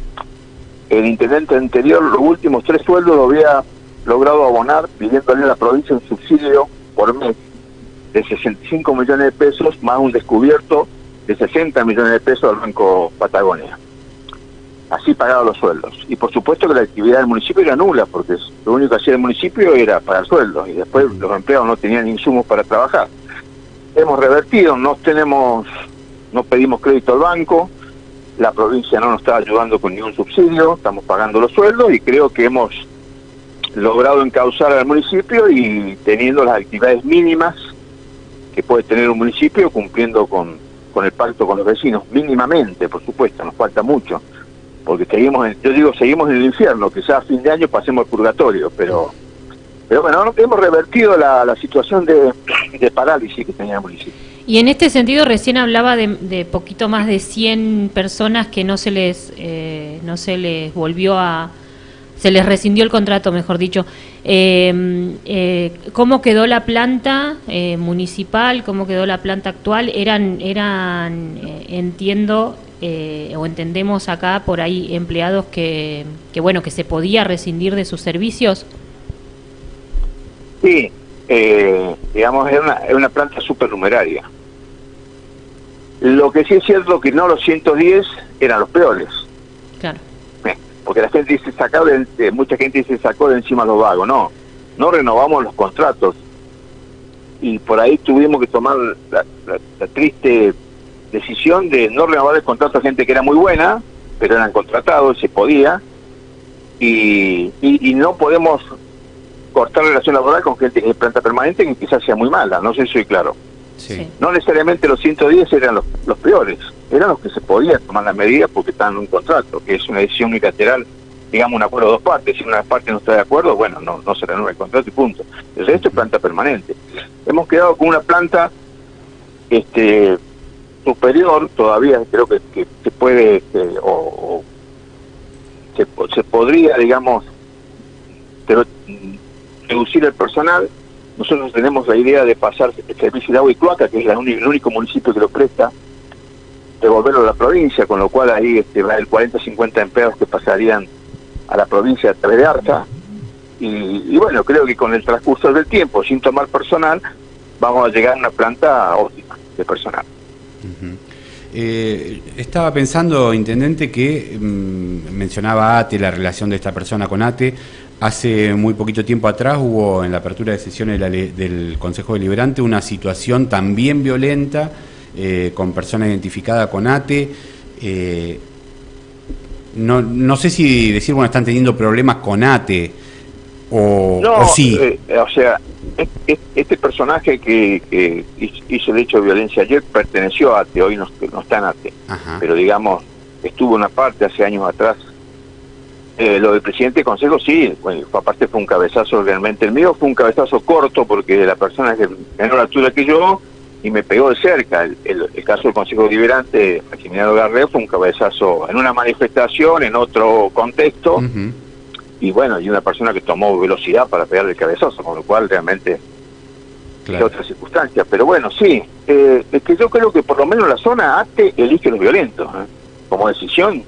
el intendente anterior, los últimos tres sueldos lo había logrado abonar, pidiéndole a la provincia un subsidio por mes de sesenta y cinco millones de pesos, más un descubierto de sesenta millones de pesos al Banco Patagonia. Así pagaba los sueldos. Y por supuesto que la actividad del municipio era nula, porque lo único que hacía el municipio era pagar sueldos, y después los empleados no tenían insumos para trabajar. Hemos revertido, no tenemos, no pedimos crédito al banco, la provincia no nos está ayudando con ningún subsidio, estamos pagando los sueldos y creo que hemos logrado encauzar al municipio y teniendo las actividades mínimas que puede tener un municipio, cumpliendo con, con el pacto con los vecinos, mínimamente, por supuesto, nos falta mucho, porque seguimos, en, yo digo, seguimos en el infierno, quizás a fin de año pasemos al purgatorio, pero pero bueno, hemos revertido la, la situación de, de parálisis que tenía el municipio. Y en este sentido recién hablaba de, de poquito más de cien personas que no se les eh, no se les volvió a se les rescindió el contrato, mejor dicho. Eh, eh, ¿Cómo quedó la planta eh, municipal? ¿Cómo quedó la planta actual? Eran eran eh, entiendo eh, o entendemos acá por ahí empleados que que bueno que se podía rescindir de sus servicios. Sí. Eh, digamos, es una, es una planta supernumeraria. Lo que sí es cierto que no los ciento diez eran los peores. Claro. Eh, porque la gente dice, sacó de, eh, mucha gente dice, sacó de encima los vagos. No, no renovamos los contratos. y por ahí tuvimos que tomar la, la, la triste decisión de no renovar el contrato a gente que era muy buena, pero eran contratados, se podía, y, y, y no podemos cortar relación laboral con gente que es planta permanente que quizás sea muy mala, no sé si soy claro. Sí. No necesariamente los ciento diez eran los, los peores, eran los que se podía tomar la medida porque estaban en un contrato, que es una decisión unilateral, digamos un acuerdo de dos partes. Si una parte no está de acuerdo, bueno, no, no se renueva el contrato y punto. El resto es planta permanente. Hemos quedado con una planta este superior, todavía creo que, que se puede, este, o, o se, se podría, digamos, pero, reducir el personal. Nosotros tenemos la idea de pasar el servicio de agua y cloaca, que es la uni, el único municipio que lo presta, devolverlo a la provincia, con lo cual ahí este, va el cuarenta a cincuenta empleados que pasarían a la provincia a través de ARSA. Y, y bueno, creo que con el transcurso del tiempo, sin tomar personal, vamos a llegar a una planta óptima de personal. Uh-huh. Eh, estaba pensando, intendente, que mmm, mencionaba ATE, la relación de esta persona con ATE. Hace muy poquito tiempo atrás hubo en la apertura de sesiones de la, del Consejo Deliberante una situación también violenta eh, con persona identificada con ATE. Eh, no, no sé si decir, bueno, están teniendo problemas con ATE o, no, o sí. Eh, o sea, este personaje que, que hizo el hecho de violencia ayer perteneció a ATE, hoy no, no está en ATE. Ajá. Pero digamos, estuvo una parte hace años atrás. Eh, lo del presidente del Consejo, sí, bueno, aparte fue un cabezazo realmente. El mío fue un cabezazo corto porque la persona es de menor altura que yo y me pegó de cerca. El, el, el caso del Consejo Deliberante, Maximiliano Garré, fue un cabezazo en una manifestación, en otro contexto, uh-huh. y bueno, y una persona que tomó velocidad para pegarle el cabezazo, con lo cual realmente claro. Es otra circunstancia. Pero bueno, sí, eh, es que yo creo que por lo menos la zona ATE elige los violentos, ¿eh? Como decisión.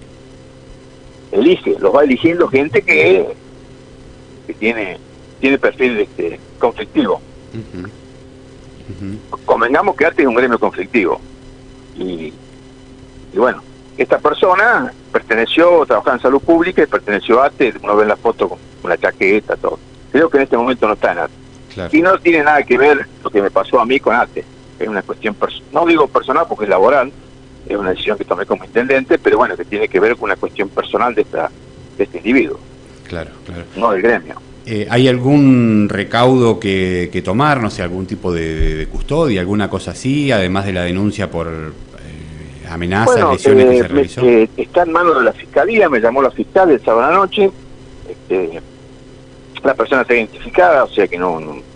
Elige, los va eligiendo gente que, que tiene tiene perfil este, conflictivo. Uh-huh. Uh-huh. Convengamos que ATE es un gremio conflictivo. Y, y bueno, esta persona perteneció, trabajaba en salud pública y perteneció a ATE, uno ve en la foto con una chaqueta, todo. Creo que en este momento no está en ATE. Claro. Y no tiene nada que ver lo que me pasó a mí con ATE. Es una cuestión, no digo personal porque es laboral, es una decisión que tomé como intendente, pero bueno, que tiene que ver con una cuestión personal de esta de este individuo. Claro, claro. No del gremio. Eh, ¿Hay algún recaudo que, que tomar, no sé, algún tipo de, de custodia, alguna cosa así, además de la denuncia por eh, amenazas, bueno, lesiones eh, que se realizó? Me, eh, está en manos de la Fiscalía, me llamó la fiscal el sábado a la noche, este, la persona está identificada, o sea que no... no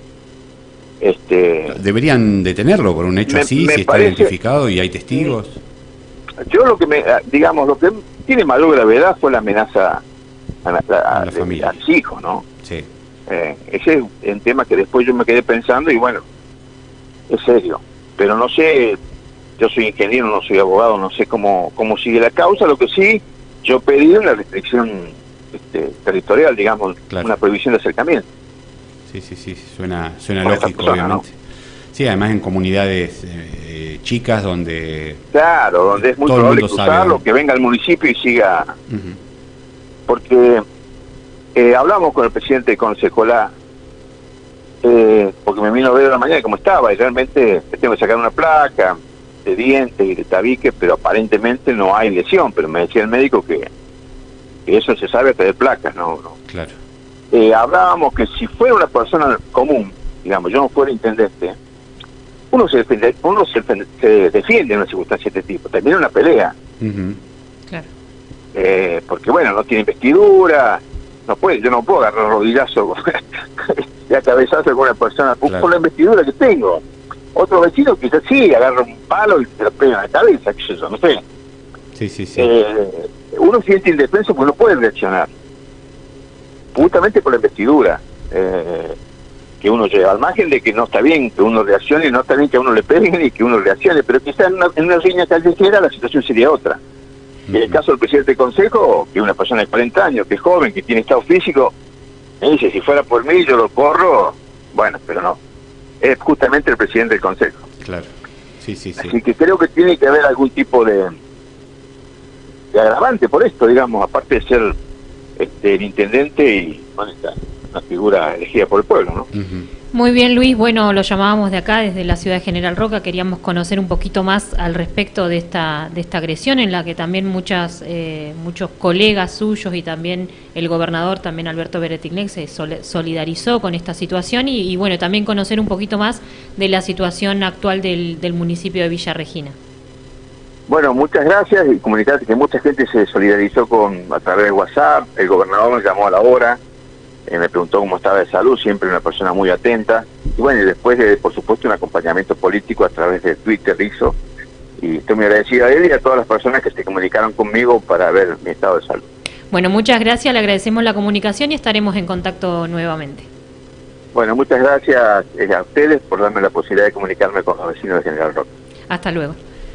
este deberían detenerlo por un hecho me, así, me si está parece, identificado y hay testigos. Yo lo que me, digamos, lo que tiene mayor gravedad fue la amenaza a la, a, a la familia, a los hijos, ¿no? Sí. Eh, ese es un tema que después yo me quedé pensando y bueno, es serio. Pero no sé, yo soy ingeniero, no soy abogado, no sé cómo cómo sigue la causa. Lo que sí, yo pedí una restricción este, territorial, digamos, claro. Una prohibición de acercamiento. Sí, sí, sí, suena, suena lógico, persona, obviamente. ¿No? Sí, además en comunidades eh, chicas donde... Claro, donde es muy probable cruzarlo, que venga al municipio y siga... Uh-huh. Porque eh, hablamos con el presidente de Consecolá, eh, porque me vino a ver a la mañana cómo estaba, y realmente tengo que sacar una placa de dientes y de tabique, pero aparentemente no hay lesión, pero me decía el médico que, que eso se sabe hasta de placas, ¿no? no. Claro. Eh, hablábamos que si fuera una persona común, digamos, yo no fuera intendente, uno se defiende, uno se, se defiende en una circunstancia de este tipo, termina una pelea. Uh-huh. Claro. Eh, porque bueno, no tiene investidura, no puede, yo no puedo agarrar rodillazo y a cabezazo con una persona, claro. Por la investidura que tengo. Otro vecino quizás sí, agarra un palo y se lo pega en la cabeza, qué sé yo, no sé. Sí, sí, sí. Eh, uno siente indefenso porque no puede reaccionar. Justamente por la investidura eh, que uno lleva, al margen de que no está bien que uno reaccione, y no está bien que a uno le peguen y que uno reaccione, pero quizás en una, en una riña callejera la situación sería otra. Uh-huh. En el caso del presidente del Consejo, que es una persona de cuarenta años, que es joven, que tiene estado físico, me dice, si fuera por mí yo lo corro, bueno, pero no, es justamente el presidente del Consejo. Claro, sí, sí, sí. Así que creo que tiene que haber algún tipo de, de agravante por esto, digamos, aparte de ser... Este, el intendente y bueno, está una figura elegida por el pueblo, ¿no? Uh-huh. Muy bien, Luis. Bueno, lo llamábamos de acá, desde la ciudad de General Roca. Queríamos conocer un poquito más al respecto de esta de esta agresión, en la que también muchas eh, muchos colegas suyos y también el gobernador, también Alberto Beretilnec, se sol- solidarizó con esta situación y, y bueno, también conocer un poquito más de la situación actual del, del municipio de Villa Regina. Bueno, muchas gracias y comunicarte que mucha gente se solidarizó con a través de WhatsApp. El gobernador me llamó a la hora. Eh, me preguntó cómo estaba de salud, siempre una persona muy atenta. Y bueno, y después, de, por supuesto, un acompañamiento político a través de Twitter hizo. Y estoy muy agradecido a él y a todas las personas que se comunicaron conmigo para ver mi estado de salud. Bueno, muchas gracias, le agradecemos la comunicación y estaremos en contacto nuevamente. Bueno, muchas gracias eh, a ustedes por darme la posibilidad de comunicarme con los vecinos de General Roca. Hasta luego.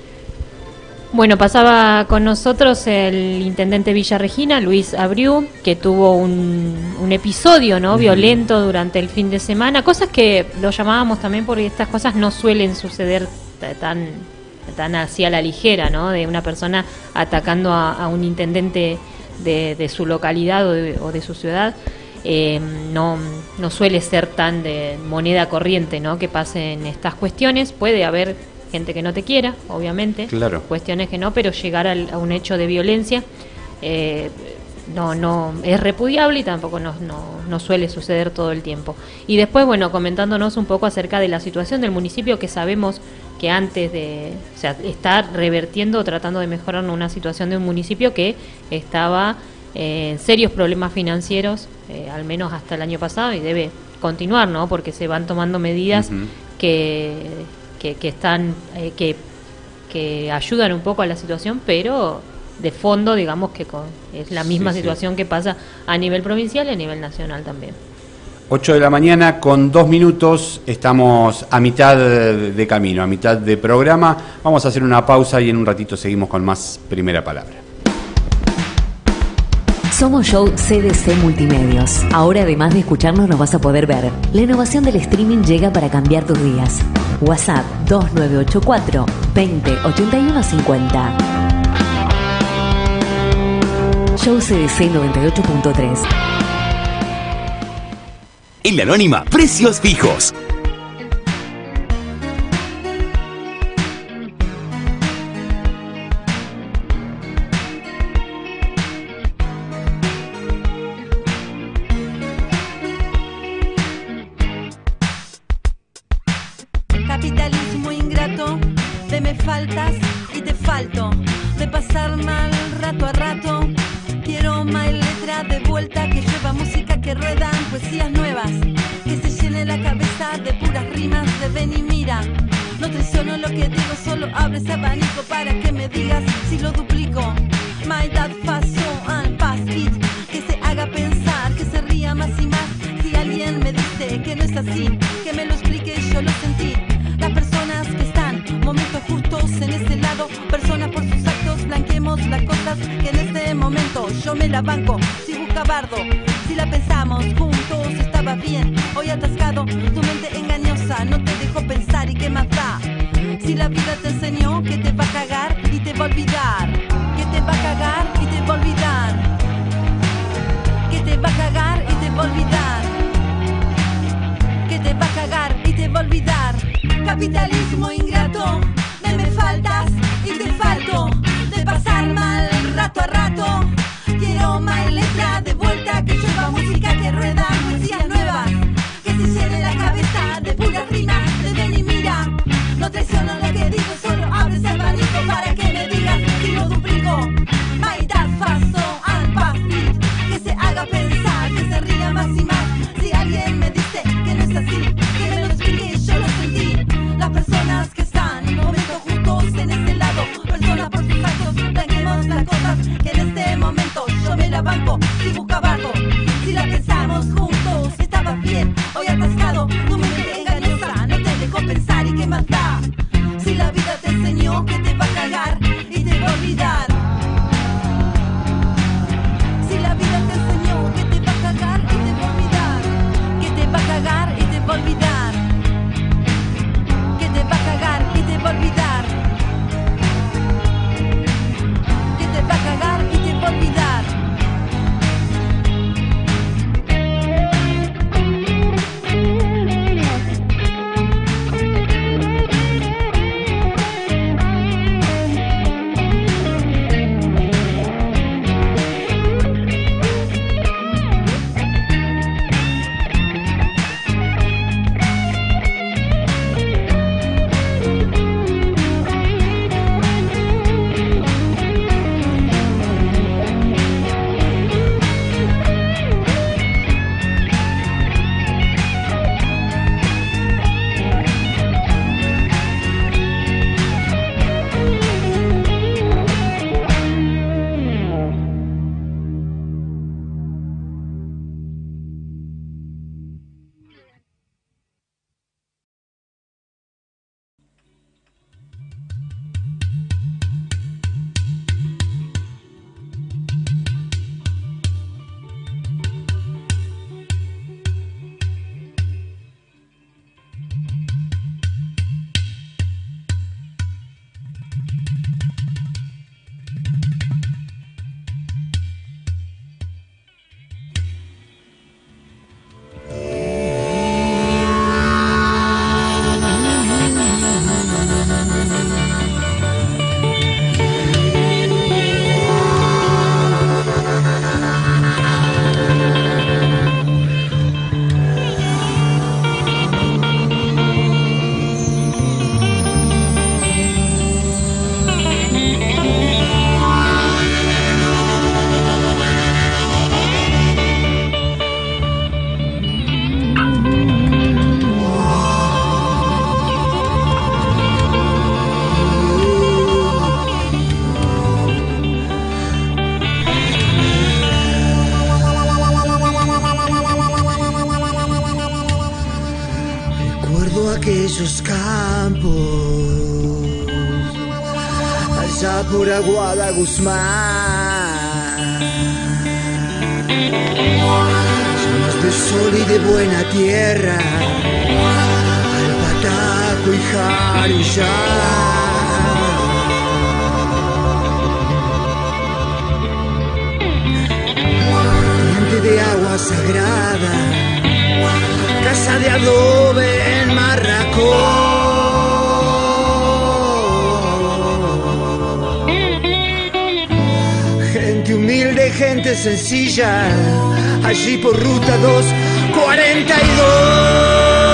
Bueno, pasaba con nosotros el intendente Villa Regina, Luis Abriú, que tuvo un, un episodio, ¿no?, violento durante el fin de semana, cosas que lo llamábamos también porque estas cosas no suelen suceder tan tan así a la ligera, ¿no?, de una persona atacando a, a un intendente de, de su localidad o de, o de su ciudad. Eh, no, no suele ser tan de moneda corriente, ¿no?, que pasen estas cuestiones. Puede haber gente que no te quiera, obviamente, claro, cuestiones que no, pero llegar al, a un hecho de violencia eh, no no es repudiable y tampoco no, no, no suele suceder todo el tiempo. Y después, bueno, comentándonos un poco acerca de la situación del municipio, que sabemos que antes de, o sea, está revertiendo, tratando de mejorar una situación de un municipio que estaba en eh, serios problemas financieros, eh, al menos hasta el año pasado, y debe continuar, ¿no?, porque se van tomando medidas uh-huh. que Que, que están eh, que, que ayudan un poco a la situación, pero de fondo, digamos que con, es la misma sí, situación sí. que pasa a nivel provincial y a nivel nacional también. ocho de la mañana con dos minutos, estamos a mitad de camino, a mitad de programa. Vamos a hacer una pausa y en un ratito seguimos con más Primera Palabra. Somos Show C D C Multimedios. Ahora, además de escucharnos, nos vas a poder ver. La innovación del streaming llega para cambiar tus días. WhatsApp dos nueve ocho cuatro, veinte, ochenta y uno cincuenta. Show C D C noventa y ocho punto tres. En La Anónima, precios fijos. Capitalismo ingrato, de me faltas y te falto, de pasar mal rato a rato. Quiero más letra de vuelta, que lleva música, que ruedan poesías nuevas, que se llene la cabeza de puras rimas de ven y mira. No traiciono lo que digo, solo abre ese abanico para que me digas si lo duplico. My dad façon un pass it, que se haga pensar, que se ría más y más. Si alguien me dice que no es así, que me lo explique, yo lo sentí. Las personas que están momentos justos en ese lado, personas por sus actos, blanqueemos las cosas que en este momento yo me la banco. Si busca bardo, si la pensamos juntos estaba bien, hoy atascado, tu mente engañosa no te dejó pensar y qué más da. Si la vida te enseñó que te va a cagar y te va a olvidar, que te va a cagar y te va a olvidar, que te va a cagar y te va a olvidar, que te va a cagar y te va a olvidar. Capitalismo ingrato, de me faltas y te falto, de pasar mal rato a rato. Quiero más letra de vuelta, que lleva música, que rueda poesías nuevas, que se llene la cabeza de puras rimas de ven y mira. No traiciono lo que digo, solo abre ese abanico para que me digas si lo duplico. My dad façon un pass it, que se haga pensar, que se ría más y más. Si alguien me dice que no es así, que me lo explique, yo lo sentí. Las personas que están en momentos justos en este lado, personas por sus actos, blanqueemos las cosas que en este momento yo me la banco. Si busca bardo, si la pensamos juntos estaba bien, hoy atascado, tu mente engañosa no te dejó pensar y qué más da. Si la vida te enseñó que te va a cagar y te va a olvidar, si la vida te enseñó que te va a cagar y te va a olvidar, que te va a cagar y te va a olvidar, que te va a cagar y te va a olvidar, que te va a cagar y te va a olvidar. aquellos campos, allá por Aguada Guzmán, llenos de sol y de buena tierra, al pataco y jarillá. De agua sagrada, casa de adobe en Marracó. Gente humilde, gente sencilla, allí por ruta dos cuarenta y dos.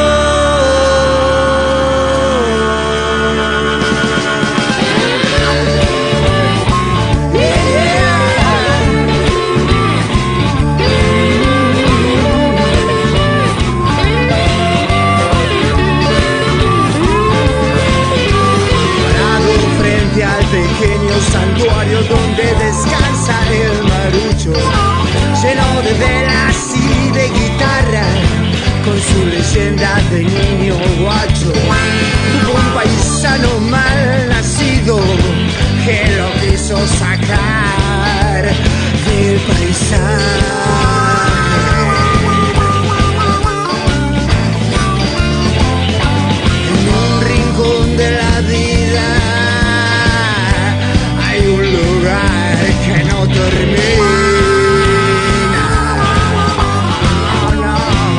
Santuario donde descansa el marucho, lleno de velas y de guitarra, con su leyenda de niño guacho. Tuvo un paisano mal nacido que lo quiso sacar del paisaje. En un rincón de la vida que no termina, no.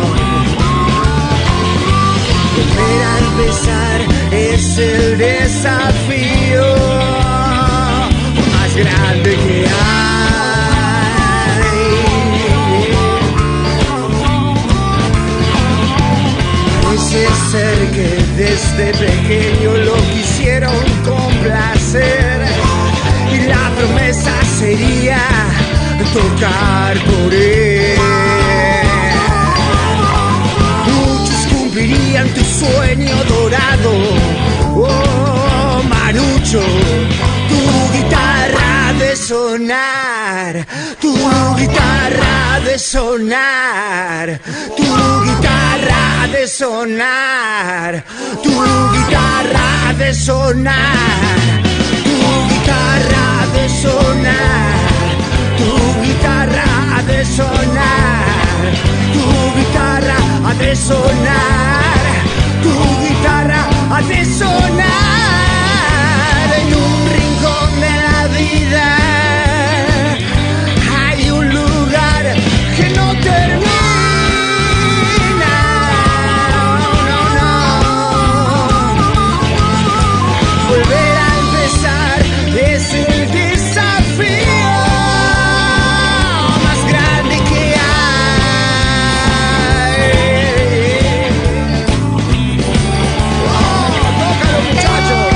Volver a empezar es el desafío más grande que hay. Parece ser que desde pequeño lo quisieron complacer, y la promesa sería tocar por él. Muchos cumplirían tu sueño dorado, oh Marucho, tu guitarra de sonar, tu guitarra de sonar, tu guitarra de sonar, tu guitarra de sonar. Tu guitarra de sonar, tu guitarra ha de sonar, tu guitarra ha de sonar, tu guitarra ha de sonar. En un rincón de la vida hay un lugar que no termina. No, no, no. Volver a es el desafío más grande que hay. Oh, tócalo, muchachos,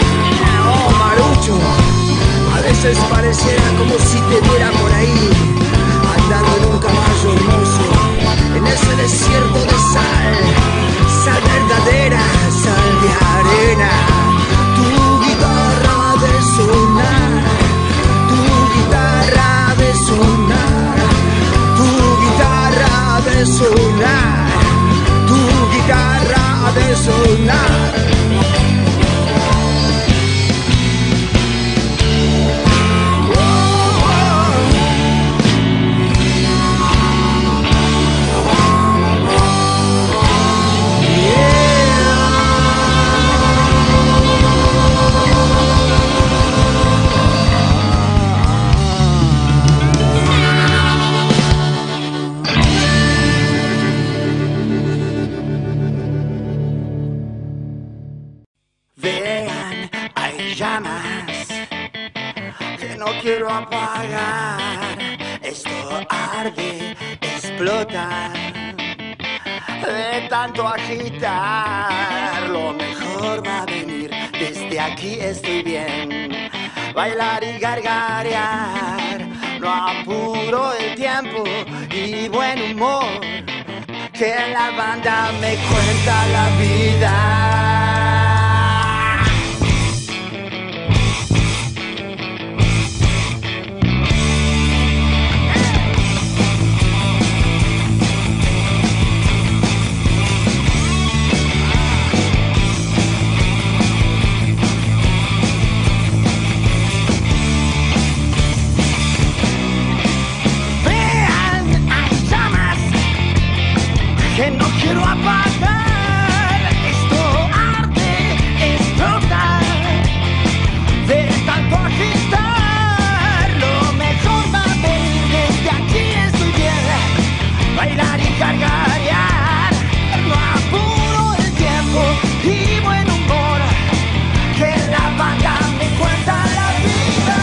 veces pareciera como si te viera por ahí desierto de sal, sal verdadera, sal de arena. Tu guitarra ha de sonar, tu guitarra ha de sonar, tu guitarra ha de sonar, tu guitarra ha de sonar. Quiero apagar, esto arde, explota, de tanto agitar, lo mejor va a venir, desde aquí estoy bien, bailar y gargarear, no apuro el tiempo y buen humor, que la banda me cuenta la vida. Que no quiero apagar, esto arde, explota, de tanto agitar, lo mejor va a venir, desde aquí estoy bien, bailar y gargarear, no apuro el tiempo y buen humor, que la banda me cuenta la vida.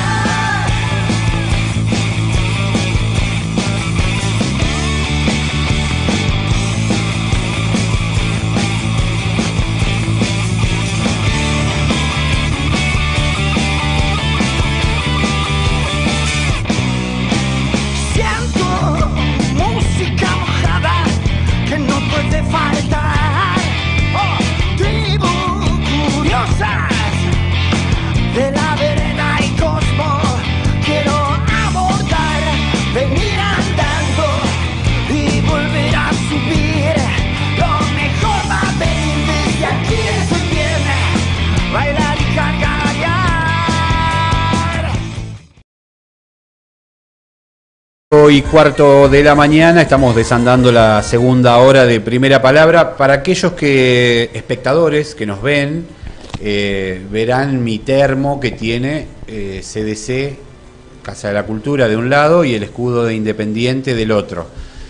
Puede faltar, oh, tribu curiosas de la vereda y cosmo, quiero abordar, venir andando y volver a subir, lo mejor va a venir, desde aquí estoy bien, bailar y cargar. Y cuarto de la mañana, estamos desandando la segunda hora de Primera Palabra. Para aquellos que espectadores que nos ven, eh, verán mi termo que tiene eh, C D C, Casa de la Cultura de un lado y el escudo de Independiente del otro.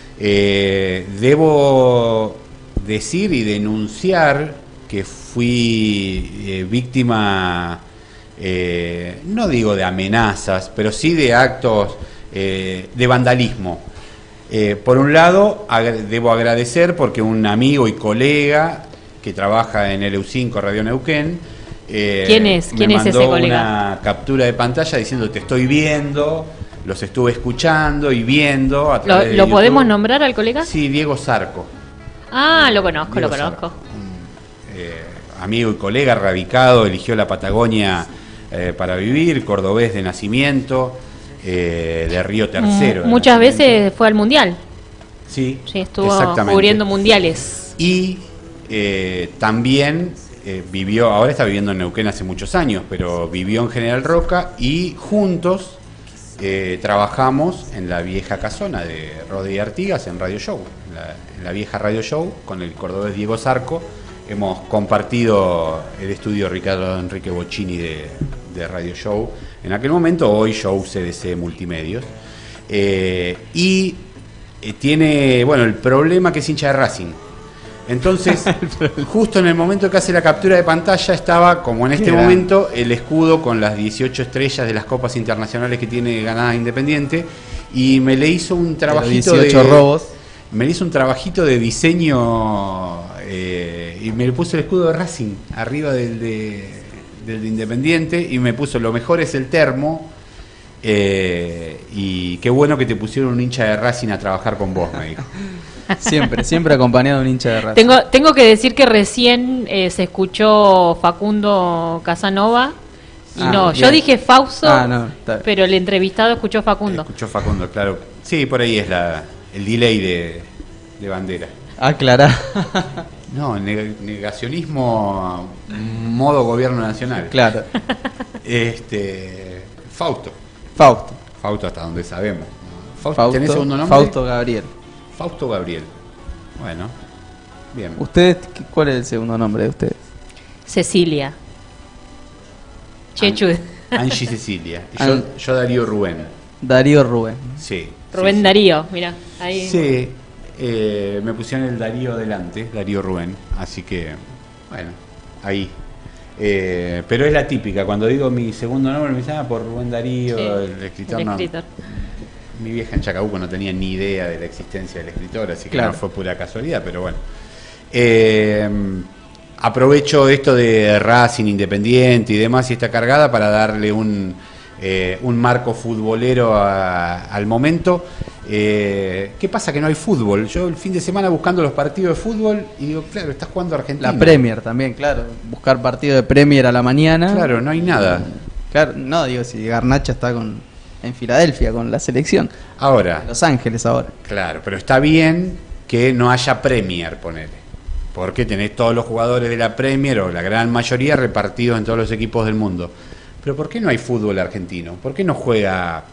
Eh, debo decir y denunciar que fui eh, víctima, eh, no digo de amenazas, pero sí de actos Eh, de vandalismo. Eh, por un lado, ag debo agradecer porque un amigo y colega que trabaja en el E U cinco Radio Neuquén eh, ¿Quién es? ¿Quién me es mandó ese colega? una captura de pantalla diciendo te estoy viendo, los estuve escuchando y viendo a ¿Lo, través de ¿lo YouTube. podemos nombrar al colega? Sí, Diego Zarco. Ah, lo conozco, Diego lo conozco. Zarco, un, eh, amigo y colega radicado, eligió la Patagonia eh, para vivir, cordobés de nacimiento. Eh, de Río Tercero. Mm, muchas veces fue al mundial. Sí, sí, estuvo exactamente. cubriendo mundiales. Y eh, también eh, vivió, ahora está viviendo en Neuquén hace muchos años, pero vivió en General Roca y juntos eh, trabajamos en la vieja casona de Rodri Artigas en Radio Show, en la, en la vieja Radio Show con el cordobés Diego Zarco. Hemos compartido el estudio Ricardo Enrique Bocchini de, de Radio Show en aquel momento, hoy Show C D C Multimedios, eh, y eh, tiene, bueno, el problema que es hincha de Racing. Entonces, justo en el momento que hace la captura de pantalla estaba, como en este Qué momento, el escudo con las dieciocho estrellas de las copas internacionales que tiene ganada Independiente, y me le hizo un trabajito de... dieciocho robos. Me le hizo un trabajito de diseño eh, y me le puso el escudo de Racing arriba del de, del de Independiente y me puso lo mejor es el termo Eh, y qué bueno que te pusieron un hincha de Racing a trabajar con vos, me dijo. Siempre, siempre acompañado de un hincha de Racing. Tengo, tengo que decir que recién eh, se escuchó Facundo Casanova. Y Ah, no, bien. yo dije Fausto, Ah, no, está bien. pero el entrevistado escuchó Facundo. Escuchó Facundo, claro. Sí, por ahí es la, el delay de, de Bandera. Aclará. No, neg- negacionismo modo gobierno nacional. Claro. Este, Fausto. Fausto. Fausto hasta donde sabemos. ¿no? Fausto, Fausto, ¿tenés segundo nombre? Fausto Gabriel. Fausto Gabriel. Bueno, bien. ¿Ustedes, qué- cuál es el segundo nombre de ustedes? Cecilia. Chechu. Angie Cecilia. Y An- yo, yo Darío Rubén. Darío Rubén. Sí. Rubén sí, Darío, mira. Ahí. sí. Sí, eh, me pusieron el Darío delante, Darío Rubén. Así que, bueno, ahí. Eh, pero es la típica, cuando digo mi segundo nombre me dicen, ah, por Rubén Darío, Sí, el escritor. el no. escritor. Mi vieja en Chacabuco no tenía ni idea de la existencia del escritor, así que Claro. no fue pura casualidad, pero bueno. Eh, aprovecho esto de Racing Independiente y demás y está cargada para darle un, eh, un marco futbolero a- al momento. Eh, ¿Qué pasa que no hay fútbol? Yo el fin de semana buscando los partidos de fútbol y digo, claro, estás jugando Argentina. La Premier también, claro. Buscar partido de Premier a la mañana. Claro, no hay nada. Claro, no, digo, si Garnacha está con en Filadelfia con la selección. Ahora. En Los Ángeles ahora. Claro, pero está bien que no haya Premier, ponele. Porque tenés todos los jugadores de la Premier, o la gran mayoría, repartidos en todos los equipos del mundo. Pero ¿por qué no hay fútbol argentino? ¿Por qué no juega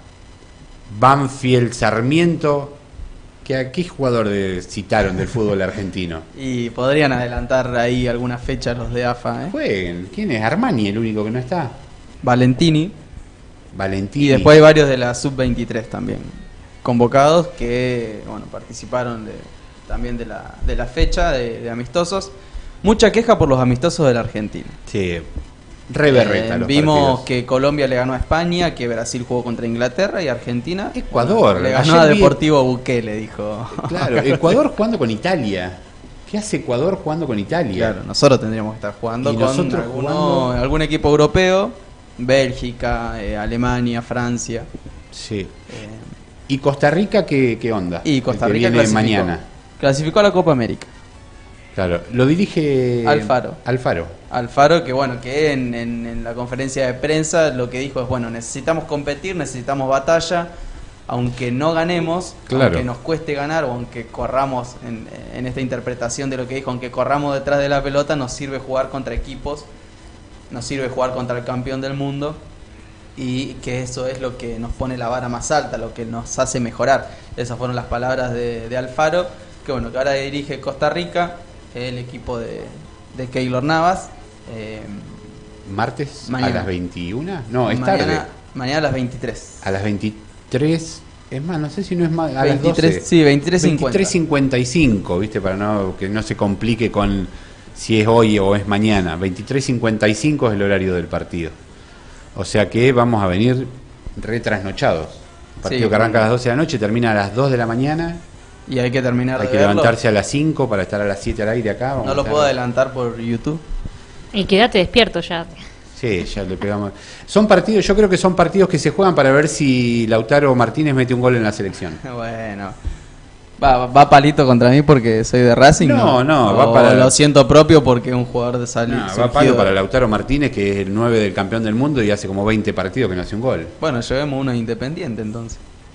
Banfield, Sarmiento? ¿Qué, a qué jugador de- citaron del fútbol argentino? Y podrían adelantar ahí algunas fechas los de A F A, ¿eh? Jueguen. ¿Quién es? Armani, el único que no está. Valentini. Valentini. Y después hay varios de la sub veintitrés también convocados que bueno participaron de, también de la, de la fecha de, de amistosos. Mucha queja por los amistosos de la Argentina. Sí, re berreta los Vimos partidos. que Colombia le ganó a España, que Brasil jugó contra Inglaterra y Argentina. Ecuador. Le ganó Ayer a vi- Deportivo Bukele, dijo. Claro, Ecuador jugando con Italia. ¿Qué hace Ecuador jugando con Italia? Claro, nosotros tendríamos que estar jugando Y con nosotros alguno- jugando- algún equipo europeo, Bélgica, eh, Alemania, Francia. Sí. ¿Y Costa Rica qué, qué onda? Y Costa El que Rica viene clasificó. mañana. Clasificó a la Copa América. Claro, lo dirige Alfaro. Alfaro. Alfaro, que bueno, que en, en- en la conferencia de prensa lo que dijo es, bueno, necesitamos competir, necesitamos batalla, aunque no ganemos, Claro. aunque nos cueste ganar, o aunque corramos, en, en esta interpretación de lo que dijo, aunque corramos detrás de la pelota, nos sirve jugar contra equipos, nos sirve jugar contra el campeón del mundo, y que eso es lo que nos pone la vara más alta, lo que nos hace mejorar. Esas fueron las palabras de, de Alfaro, que bueno, que ahora dirige Costa Rica, el equipo de, de Keylor Navas. eh, ¿Martes Mañana. a las veintiuna? No, es mañana, tarde. Mañana a las veintitrés. A las veintitrés. Es más, no sé si no es más. A veintitrés, las doce. sí, veintitrés cincuenta. veintitrés cincuenta y cinco, ¿viste? Para no, que no se complique con si es hoy o es mañana. veintitrés cincuenta y cinco es el horario del partido. O sea que vamos a venir retrasnochados. El partido Sí, que arranca a las bueno. doce de la noche, termina a las dos de la mañana. Y hay que terminar Hay de que verlo. levantarse a las cinco para estar a las siete al aire acá. Vamos No a lo estar- puedo adelantar por YouTube. Y quédate despierto ya. Sí, ya le pegamos. Son partidos, yo creo que son partidos que se juegan para ver si Lautaro Martínez mete un gol en la selección. Bueno. Va, va palito contra mí porque soy de Racing. No, no, O va para- lo siento propio porque es un jugador de salida. No, va palo para Lautaro Martínez, que es el nueve del campeón del mundo y hace como veinte partidos que no hace un gol. Bueno, llevemos uno independiente entonces.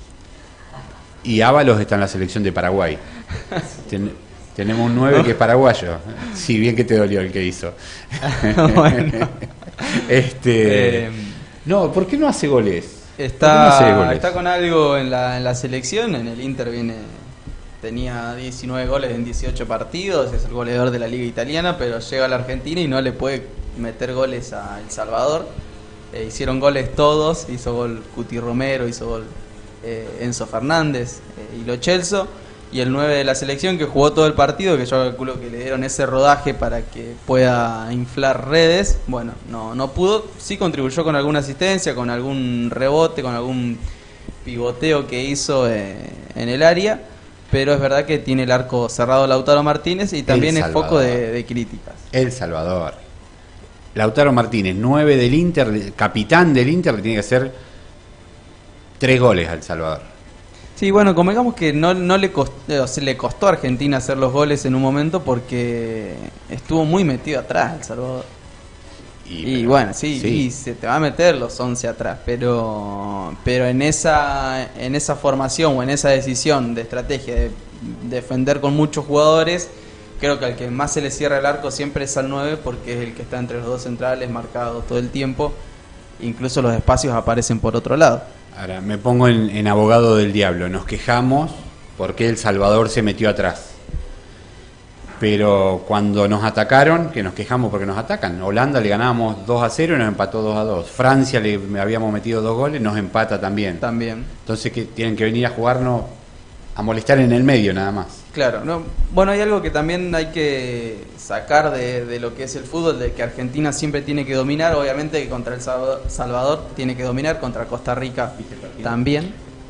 Y Ábalos está en la selección de Paraguay. Ten- tenemos un nueve que es paraguayo. Sí, bien que te dolió el que hizo. Bueno. Este, Eh, no, ¿por qué no hace goles? ¿Por qué no Está, hace goles? está con algo en la, en la selección. En el Inter viene tenía diecinueve goles en dieciocho partidos. Es el goleador de la liga italiana, pero llega a la Argentina y no le puede meter goles a El Salvador. Eh, hicieron goles todos. Hizo gol Cuti Romero, hizo gol eh, Enzo Fernández eh, y Lo Celso. Y el nueve de la selección que jugó todo el partido, que yo calculo que le dieron ese rodaje para que pueda inflar redes, bueno, no, no pudo, sí contribuyó con alguna asistencia, con algún rebote, con algún pivoteo que hizo eh, en el área, pero es verdad que tiene el arco cerrado Lautaro Martínez y también El es foco Salvador. de, de críticas. El Salvador. Lautaro Martínez, nueve del Inter, capitán del Inter, le tiene que hacer tres goles a El Salvador. Sí, bueno, como digamos que no, no le, costó, se le costó a Argentina hacer los goles en un momento porque estuvo muy metido atrás El Salvador. Y, y pero, bueno, sí, sí, y se te va a meter los once atrás, pero pero en esa en esa formación o en esa decisión de estrategia de defender con muchos jugadores, creo que al que más se le cierra el arco siempre es al nueve, porque es el que está entre los dos centrales, marcado todo el tiempo. Incluso los espacios aparecen por otro lado. Ahora, me pongo en, en abogado del diablo. Nos quejamos porque El Salvador se metió atrás. Pero cuando nos atacaron, que nos quejamos porque nos atacan. Holanda le ganábamos dos a cero y nos empató dos a dos. Francia le habíamos metido dos goles, nos empata también. También. Entonces, que tienen que venir a jugarnos, a molestar en el medio nada más. Claro, no, bueno, hay algo que también hay que sacar de, de lo que es el fútbol, de que Argentina siempre tiene que dominar, obviamente que contra El Salvador, Salvador tiene que dominar, contra Costa Rica también,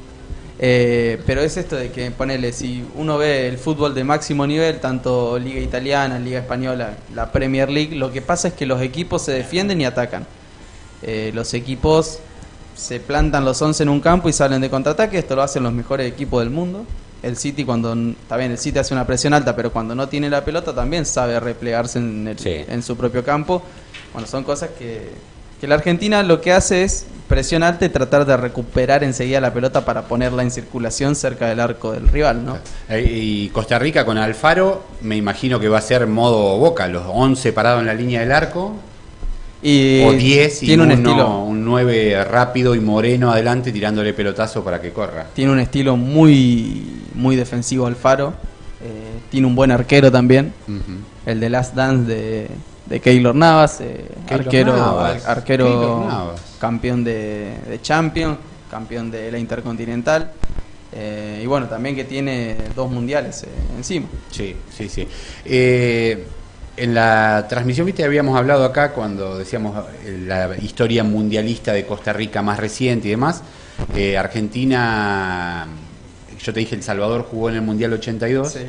eh, pero es esto de que, ponele, si uno ve el fútbol de máximo nivel, tanto Liga Italiana, Liga Española, la Premier League, lo que pasa es que los equipos se defienden y atacan. Eh, los equipos se plantan los once en un campo y salen de contraataque, esto lo hacen los mejores equipos del mundo. El City, cuando está bien, el City hace una presión alta, pero cuando no tiene la pelota también sabe replegarse en, el, sí. en su propio campo. Bueno, son cosas que, que la Argentina lo que hace es presión alta y tratar de recuperar enseguida la pelota para ponerla en circulación cerca del arco del rival, ¿no? Y Costa Rica con Alfaro, me imagino que va a ser modo Boca, los once parados en la línea del arco. Y o diez y tiene un, uno, estilo, un nueve rápido y moreno adelante tirándole pelotazo para que corra. Tiene un estilo muy muy defensivo Alfaro, eh, tiene un buen arquero también, uh-huh. el de Last Dance de, de Keylor Navas, eh, Keylor arquero, Navas. Ar, arquero Keylor Navas. Campeón de, de Champions, campeón de la Intercontinental, eh, y bueno, también que tiene dos mundiales eh, encima. Sí, sí, sí. Eh, En la transmisión, viste, habíamos hablado acá cuando decíamos la historia mundialista de Costa Rica más reciente y demás. Eh, Argentina, yo te dije, El Salvador jugó en el Mundial ochenta y dos, sí.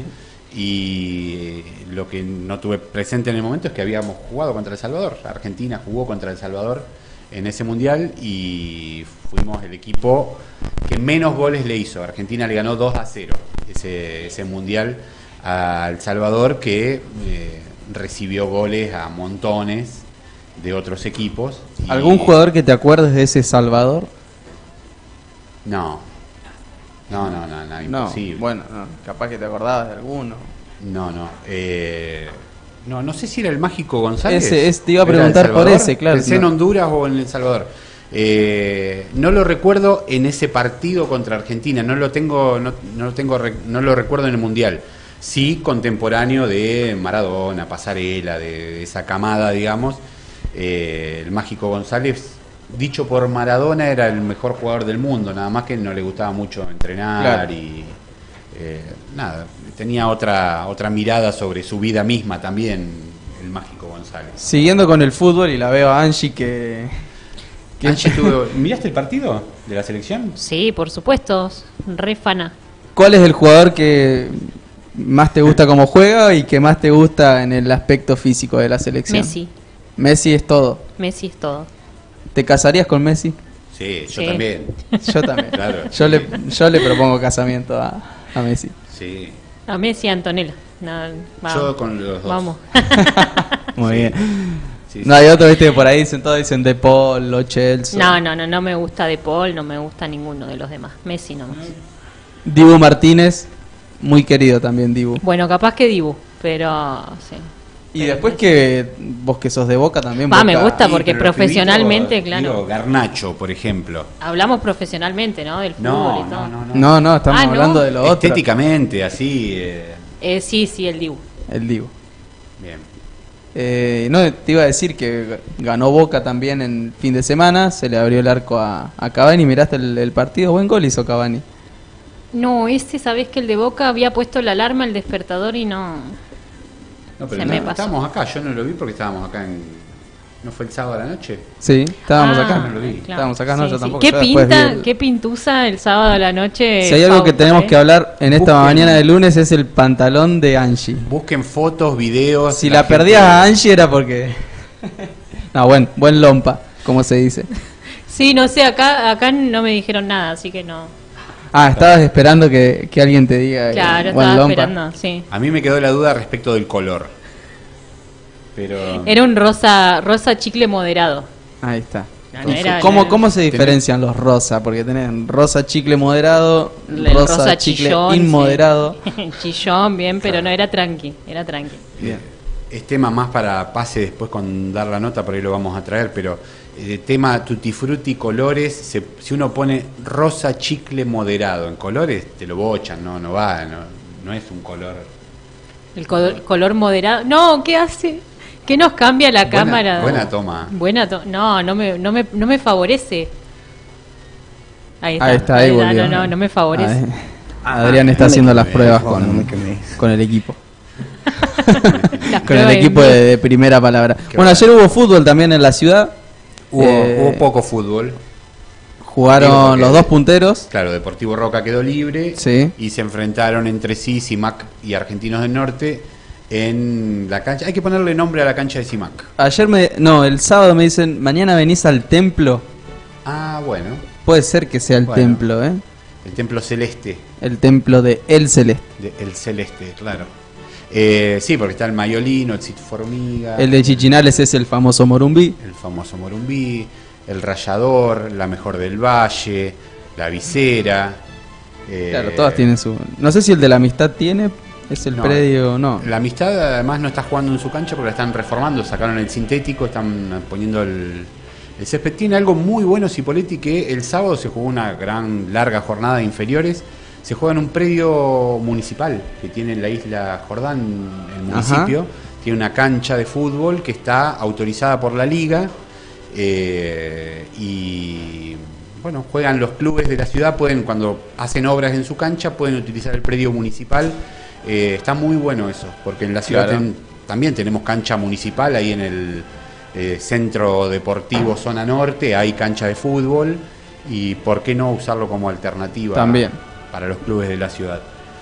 Y lo que no tuve presente en el momento es que habíamos jugado contra El Salvador. Argentina jugó contra El Salvador en ese Mundial y fuimos el equipo que menos goles le hizo. Argentina le ganó dos a cero ese, ese Mundial a El Salvador, que... Eh, recibió goles a montones de otros equipos. Y... ¿Algún jugador que te acuerdes de ese Salvador? No. No, no, no, no, imposible. No, bueno, no, capaz que te acordabas de alguno. No, no. Eh, no, no sé si era el Mágico González. Ese, es, te iba a preguntar por ese, claro. Pensé no. en Honduras o en El Salvador. Eh, no lo recuerdo en ese partido contra Argentina. No lo tengo, no, no lo tengo, no lo recuerdo en el Mundial. Sí, contemporáneo de Maradona, Pasarela, de, de esa camada, digamos. Eh, el Mágico González, dicho por Maradona, era el mejor jugador del mundo, nada más que no le gustaba mucho entrenar, claro. y eh, nada, tenía otra otra mirada sobre su vida misma también, el Mágico González. Siguiendo con el fútbol, y la veo a Angie que... que... Angie, ¿tú, ¿miraste el partido de la selección? Sí, por supuesto, re fana. ¿Cuál es el jugador que más te gusta cómo juega y que más te gusta en el aspecto físico de la selección? Messi. Messi es todo. Messi es todo. ¿Te casarías con Messi? Sí, yo sí. también. Yo también. Claro, yo, sí. le, yo le propongo casamiento a, a Messi. Sí. A Messi y a Antonella. No, vamos. Yo con los dos. Vamos. Muy sí. bien. Sí, no sí. hay otro, viste, que por ahí dicen todos, dicen De Paul, Lo Celso. No, no, no, no me gusta De Paul, no me gusta ninguno de los demás. Messi nomás. Dibu Martínez, muy querido también Dibu. Bueno, capaz que Dibu, pero sí. Y pero después Messi. que vos que sos de Boca también. Va, Boca, me gusta Sí, porque pero los profesionalmente, pibitos, claro. digo, Garnacho, por ejemplo. Hablamos profesionalmente, ¿no? Del fútbol No, y todo. no, no, no. No, no, estamos Ah, ¿no? hablando de lo otro. Estéticamente, así. Eh, Eh, sí, sí, el Dibu. El Dibu. bien. Eh, no, te iba a decir que ganó Boca también en fin de semana, se le abrió el arco a, a Cavani. ¿Miraste el, el partido? Buen gol hizo Cavani. No, ese, sabés que el de Boca había puesto la alarma, el despertador y no... No, pero Se no, me pasó. estábamos acá, yo no lo vi porque estábamos acá en... ¿No fue el sábado a la noche? Sí, estábamos Ah, acá. no lo vi. claro. Estábamos acá, no, Sí, yo sí. tampoco. ¿Qué yo después pinta, vi el- qué pintusa el sábado a la noche? Si hay algo que Pauta, tenemos eh? que hablar en esta Busquen- mañana de lunes es el pantalón de Angie. Busquen fotos, videos... Si la, gente- perdías a Angie era porque... no, buen, buen lompa, como se dice. Sí, no sé, acá acá no me dijeron nada, así que no. Ah, estabas esperando que, que alguien te diga. Claro, eh, estaba One Lompa. esperando, sí. A mí me quedó la duda respecto del color. Pero Era un rosa rosa chicle moderado. Ahí está. No, no era- ¿Cómo, no era- ¿Cómo se diferencian los rosa? Porque tenés rosa chicle moderado, El rosa, rosa chicle chillón, inmoderado. sí. Chillón, bien, pero no era tranqui, era tranqui. Bien. es tema más para pase después con dar la nota, por ahí lo vamos a traer, pero eh, tema tutti frutti, colores, se- si uno pone rosa chicle moderado en colores, te lo bochan, no, no va, no, no es un color. El co- color moderado. No, ¿qué hace? ¿Qué nos cambia la Buena- cámara? buena toma. Buena to- No, no me, no me, no me favorece. Ahí está. Ahí está, ahí está, volvió. no, no, no me favorece. Ahí. Adrián está no me haciendo quemé, las pruebas por favor, con, no me quemé. con el equipo. Las Con el pruebas equipo en de, vivo. de primera palabra. Qué Bueno, ayer hubo fútbol también en la ciudad. Hubo, Eh, hubo poco fútbol. Jugaron Digo, porque- los dos punteros. Claro, Deportivo Roca quedó libre Sí. y se enfrentaron entre sí Simac y Argentinos del Norte en la cancha. Hay que ponerle nombre a la cancha de Simac. Ayer me... No, el sábado me dicen, mañana venís al templo. Ah, bueno, Puede ser que sea el Bueno. templo, ¿eh? el Templo Celeste, El templo de El Celeste. de El Celeste, claro. Eh, sí, porque está el Mayolino, el Cid Formiga, El de Chichinales es el famoso Morumbí. el famoso Morumbí, el Rallador, la Mejor del Valle, la Visera. eh, Claro, todas tienen su... No sé si el de la Amistad tiene, es el No, predio, no. La Amistad además no está jugando en su cancha porque la están reformando, sacaron el sintético, están poniendo el, el césped. Tiene algo muy bueno Cipolletti, que el sábado se jugó una gran larga jornada de inferiores. Se juega en un predio municipal que tiene en la isla Jordán, el municipio. Ajá. Tiene una cancha de fútbol que está autorizada por la liga. eh, y bueno, juegan los clubes de la ciudad, pueden, cuando hacen obras en su cancha, pueden utilizar el predio municipal. Eh, está muy bueno eso, porque en la ciudad Claro. ten- también tenemos cancha municipal, ahí en el eh, Centro Deportivo Zona Norte hay cancha de fútbol, y por qué no usarlo como alternativa También. para los clubes de la ciudad.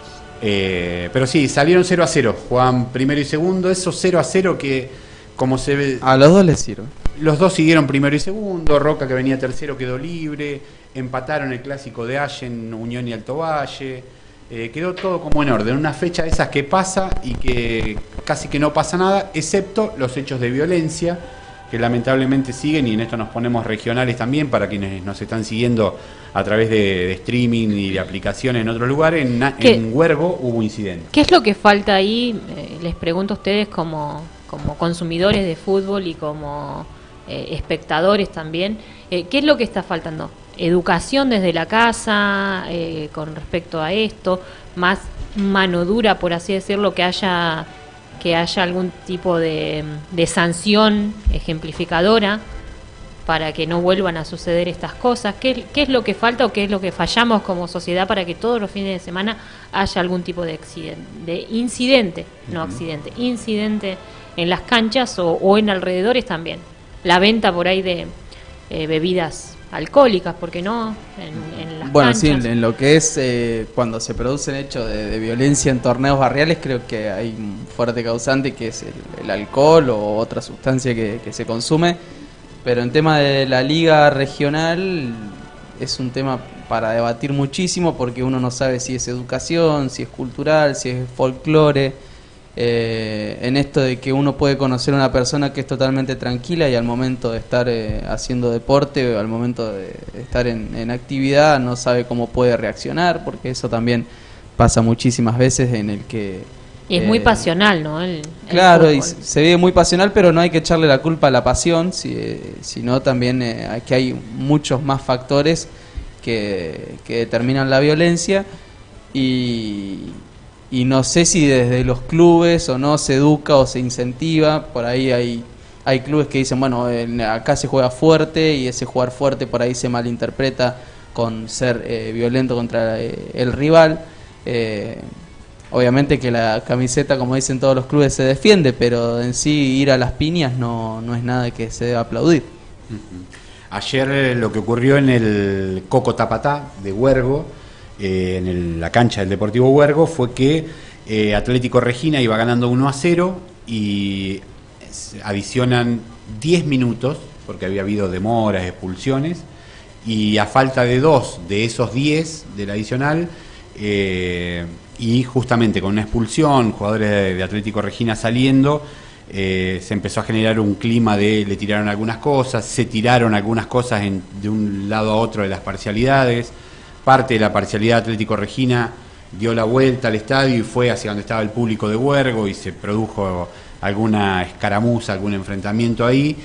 Eh, pero sí, salieron cero a cero, jugaban primero y segundo, esos cero a cero que, como se ve, A los dos les sirve. los dos siguieron primero y segundo, Roca, que venía tercero, quedó libre, empataron el clásico de Allen, Unión y Alto Valle, eh, quedó todo como en orden, una fecha de esas que pasa y que casi que no pasa nada, excepto los hechos de violencia, que lamentablemente siguen, y en esto nos ponemos regionales también, para quienes nos están siguiendo a través de, de streaming y de aplicaciones en otros lugares. En, Na- ¿Qué? en Huergo hubo incidente. ¿Qué es lo que falta ahí? Eh, les pregunto a ustedes como, como consumidores de fútbol y como eh, espectadores también. Eh, ¿Qué es lo que está faltando? ¿Educación desde la casa eh, con respecto a esto? ¿Más mano dura, por así decirlo, que haya, que haya algún tipo de, de sanción ejemplificadora para que no vuelvan a suceder estas cosas? ¿Qué, ¿Qué es lo que falta o qué es lo que fallamos como sociedad para que todos los fines de semana haya algún tipo de accidente, de incidente, no accidente, incidente en las canchas o, o en alrededores también? La venta por ahí de eh, bebidas alcohólicas, ¿por qué no? En, en las Bueno, sí, canchas. en, en lo que es eh, cuando se producen hechos de, de violencia en torneos barriales, creo que hay un fuerte causante que es el, el alcohol o otra sustancia que, que se consume. Pero en tema de la liga regional es un tema para debatir muchísimo, porque uno no sabe si es educación, si es cultural, si es folclore. Eh, en esto de que uno puede conocer a una persona que es totalmente tranquila y al momento de estar eh, haciendo deporte o al momento de estar en, en actividad no sabe cómo puede reaccionar, porque eso también pasa muchísimas veces en el que... Y es muy eh, pasional, ¿no? El, el Claro, y fútbol. se ve muy pasional, pero no hay que echarle la culpa a la pasión, si- eh, sino también eh, hay- que hay muchos más factores que, que determinan la violencia, y, y no sé si desde los clubes o no se educa o se incentiva. Por ahí hay, hay clubes que dicen, bueno, en- acá se juega fuerte, y ese jugar fuerte por ahí se malinterpreta con ser eh, violento contra eh, el rival. Eh, Obviamente que la camiseta, como dicen todos los clubes, se defiende, pero en sí ir a las piñas no, no es nada que se deba aplaudir. Ujú. Ayer eh, lo que ocurrió en el Coco Tapatá de Huergo, eh, en el- la cancha del Deportivo Huergo, fue que eh, Atlético Regina iba ganando uno a cero y se adicionan diez minutos porque había habido demoras, expulsiones, y a falta de dos de esos diez del adicional, eh, y justamente con una expulsión, jugadores de, de Atlético Regina saliendo, eh, se empezó a generar un clima de le tiraron algunas cosas, se tiraron algunas cosas en, de un lado a otro de las parcialidades, parte de la parcialidad de Atlético Regina dio la vuelta al estadio y fue hacia donde estaba el público de Huergo y se produjo alguna escaramuza, algún enfrentamiento ahí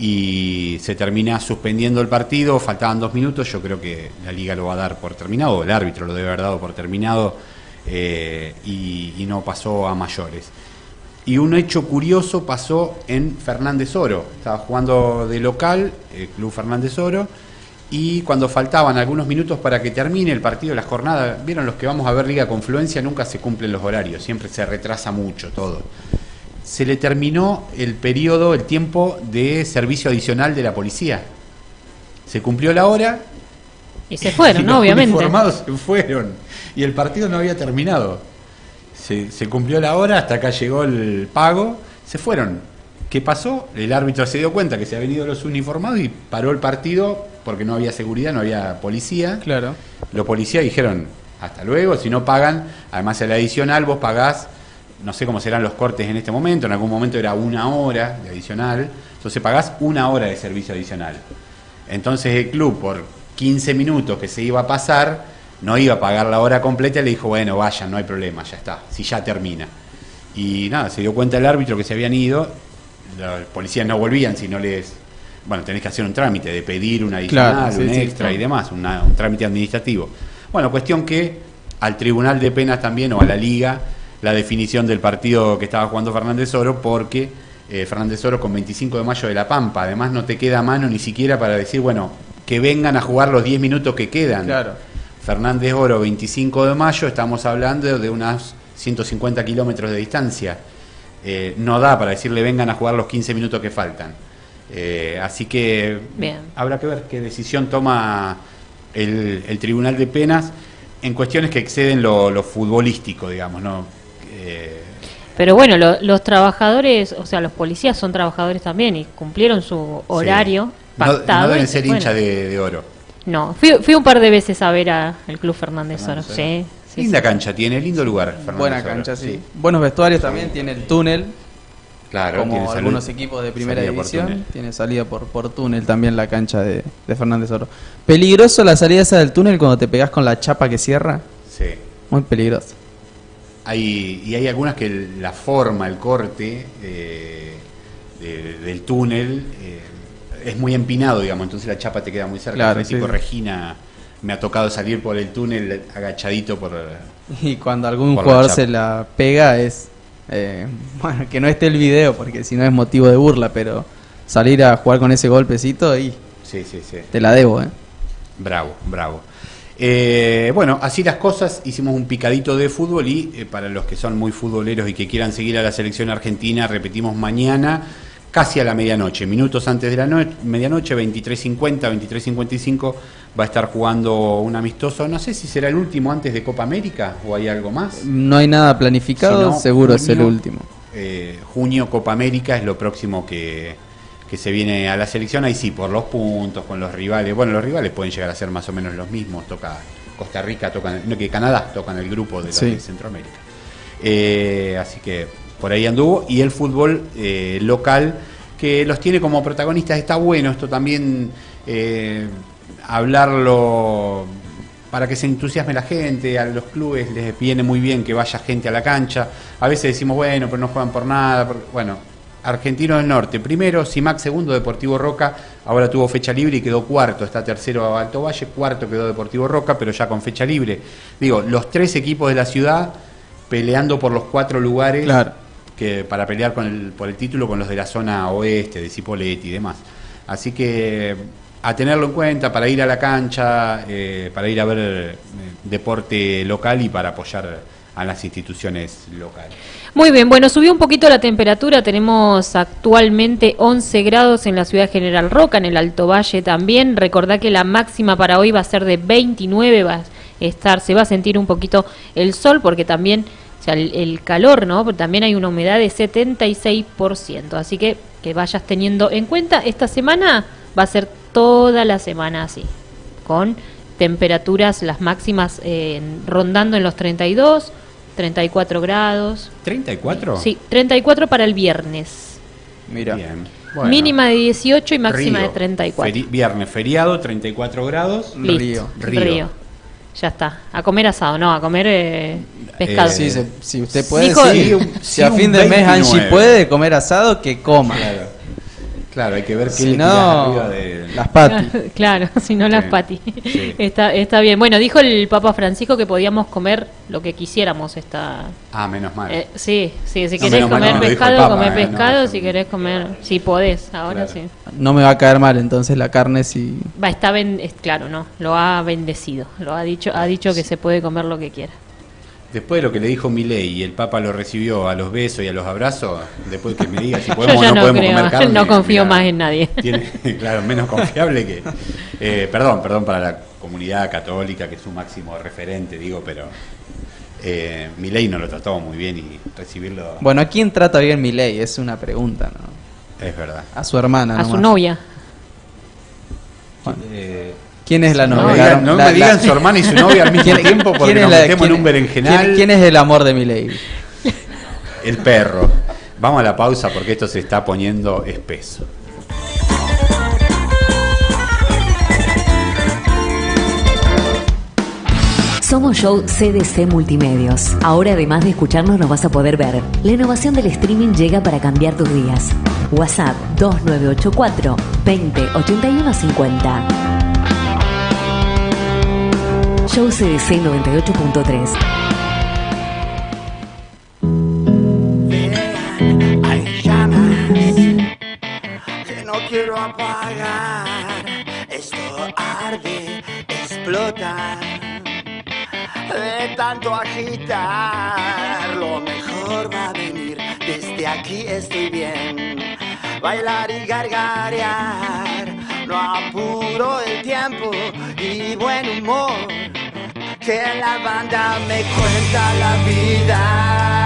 y se termina suspendiendo el partido, faltaban dos minutos, yo creo que la liga lo va a dar por terminado, el árbitro lo debe haber dado por terminado eh, y, y no pasó a mayores. Y un hecho curioso pasó en Fernández Oro, estaba jugando de local, el Club Fernández Oro, y cuando faltaban algunos minutos para que termine el partido, la jornada, vieron los que vamos a ver Liga Confluencia, nunca se cumplen los horarios, siempre se retrasa mucho todo. Se le terminó el periodo, el tiempo de servicio adicional de la policía. Se cumplió la hora. Y se fueron, y ¿no? los Obviamente. uniformados se fueron. Y el partido no había terminado. Se, se cumplió la hora, hasta acá llegó el pago, se fueron. ¿Qué pasó? El árbitro se dio cuenta que se habían venido los uniformados y paró el partido porque no había seguridad, no había policía. Claro. Los policías dijeron, hasta luego, si no pagan, además el adicional vos pagás, no sé cómo serán los cortes en este momento, en algún momento era una hora de adicional, entonces pagás una hora de servicio adicional. Entonces el club, por quince minutos que se iba a pasar, no iba a pagar la hora completa y le dijo, bueno, vayan, no hay problema, ya está, si ya termina. Y nada, se dio cuenta el árbitro que se habían ido, los policías no volvían si no les... Bueno, tenés que hacer un trámite de pedir un adicional, Claro, sí, un sí, extra sí. y demás, una, un trámite administrativo. Bueno, cuestión que al Tribunal de Penas también, o a la Liga, la definición del partido que estaba jugando Fernández Oro, porque eh, Fernández Oro con veinticinco de mayo de La Pampa, además no te queda a mano ni siquiera para decir, bueno, que vengan a jugar los diez minutos que quedan. Claro. Fernández Oro, veinticinco de mayo, estamos hablando de unos ciento cincuenta kilómetros de distancia. Eh, no da para decirle vengan a jugar los quince minutos que faltan. Eh, así que Bien. habrá que ver qué decisión toma el, el Tribunal de Penas en cuestiones que exceden lo, lo futbolístico, digamos, ¿no? Eh, Pero bueno, lo- los trabajadores, o sea, los policías son trabajadores también y cumplieron su horario no, pactado. no deben y ser bueno. hinchas de, de oro. No, fui, fui un par de veces a ver al Club Fernández Oro. Fernández Sí, sí, Linda sí. cancha tiene, lindo lugar. Fernández Buena Oro, cancha, sí. Buenos vestuarios también, tiene el túnel. Claro, tiene Como salud- algunos equipos de primera salida por división, túnel. tiene salida por, por túnel también la cancha de, de Fernández Oro. Peligroso la salida esa del túnel cuando te pegás con la chapa que cierra. Sí. Muy peligroso. Hay, y hay algunas que el- la forma, el corte eh, de- del túnel eh, es muy empinado, digamos, entonces la chapa te queda muy cerca. Claro, Atlético sí, sí. Regina me ha tocado salir por el túnel agachadito por... Y cuando algún Por la jugador chapa. se la pega es... eh, bueno, que no esté el video porque si no es motivo de burla, pero salir a jugar con ese golpecito y Sí, sí, sí. te la debo, ¿eh? Bravo, bravo. Eh, bueno, así las cosas, hicimos un picadito de fútbol y eh, para los que son muy futboleros y que quieran seguir a la selección argentina, repetimos mañana, casi a la medianoche, minutos antes de la no- medianoche, veintitrés cincuenta, veintitrés cincuenta y cinco, va a estar jugando un amistoso, no sé si será el último antes de Copa América o hay algo más. No hay nada planificado, Si no, seguro es el junio, último. eh, junio, Copa América es lo próximo que, que se viene a la selección. Ahí sí, por los puntos, con los rivales. Bueno, los rivales pueden llegar a ser más o menos los mismos. Toca Costa Rica, tocan, no, que Canadá tocan el grupo de los Sí. de Centroamérica. Eh, así que por ahí anduvo. Y el fútbol eh, local, que los tiene como protagonistas, está bueno. Esto también, eh, hablarlo para que se entusiasme la gente, a los clubes les viene muy bien que vaya gente a la cancha. A veces decimos, bueno, pero no juegan por nada. por- Bueno, Argentino del Norte, primero, Simac segundo, Deportivo Roca, ahora tuvo fecha libre y quedó cuarto, está tercero Alto Valle, cuarto quedó Deportivo Roca, pero ya con fecha libre. Digo, los tres equipos de la ciudad peleando por los cuatro lugares Claro. que para pelear con el, por el título con los de la zona oeste, de Cipolletti y demás. Así que a tenerlo en cuenta para ir a la cancha, eh, para ir a ver eh, deporte local y para apoyar a las instituciones locales. Muy bien, bueno, subió un poquito la temperatura, tenemos actualmente once grados en la ciudad de General Roca, en el Alto Valle también. Recordá que la máxima para hoy va a ser de veintinueve, va a estar, se va a sentir un poquito el sol porque también, o sea, el, el calor, ¿no? Pero también hay una humedad de setenta y seis por ciento, así que que vayas teniendo en cuenta. Esta semana va a ser toda la semana así, con temperaturas las máximas eh, rondando en los treinta y dos, treinta y cuatro grados. ¿treinta y cuatro? Sí, treinta y cuatro para el viernes. Mira. Bien. Bueno. Mínima de dieciocho y máxima Río. de treinta y cuatro. Feri- viernes feriado, treinta y cuatro grados. Listo, Río. Río. Río. Ya está. A comer asado, no, a comer eh, pescado. Eh, Sí, se- si usted puede, Dijo- sí. Sí, un- Si sí, a un fin de mes Angie veintinueve. puede comer asado, que coma. Claro. Claro, hay que ver qué Si le tiras no, arriba de... las patis. Claro, si no las Sí. pati. Sí. Está, está bien. Bueno, dijo el Papa Francisco que podíamos comer lo que quisiéramos esta... Ah, menos mal. Eh, sí, sí, si No, querés menos mal comer que no lo dijo pescado, el Papa, comer eh, pescado, no, si yo- querés comer, si podés, ahora Claro. sí. No me va a caer mal entonces la carne si... Va, está ben, es, claro, no, lo ha bendecido, lo ha dicho, ha dicho que se puede comer lo que quiera. Después de lo que le dijo Milei y el Papa lo recibió a los besos y a los abrazos, después que me diga si podemos Yo o ya no, no, podemos creo, comer carne. no confío mira, más en nadie. Tiene, claro, menos confiable que... Eh, perdón, perdón para la comunidad católica, que es su máximo referente, digo, pero eh, Milei no lo trató muy bien y recibirlo... Bueno, ¿a quién trata bien Milei? Es una pregunta, ¿no? Es verdad. A su hermana, A su nomás. novia. Eh, ¿Quién es la no novia? me digan, no La- me la- digan su hermana y su novia al mismo ¿Quién- tiempo porque quién es nos la- metemos en quién- un berenjenal. ¿Quién, quién es el amor de Milei? El perro. Vamos a la pausa porque esto se está poniendo espeso. Somos Show C D C Multimedios. Ahora, además de escucharnos, nos vas a poder ver. La innovación del streaming llega para cambiar tus días. WhatsApp dos nueve ocho cuatro, veinte, ochenta y uno cincuenta. Show C D C noventa y ocho punto tres. Hay llamas que no quiero apagar. Esto arde, explota de tanto agitar. Lo mejor va a venir, desde aquí estoy bien. Bailar y gargarear, no apuro el tiempo y buen humor. Que la banda me cuenta la vida.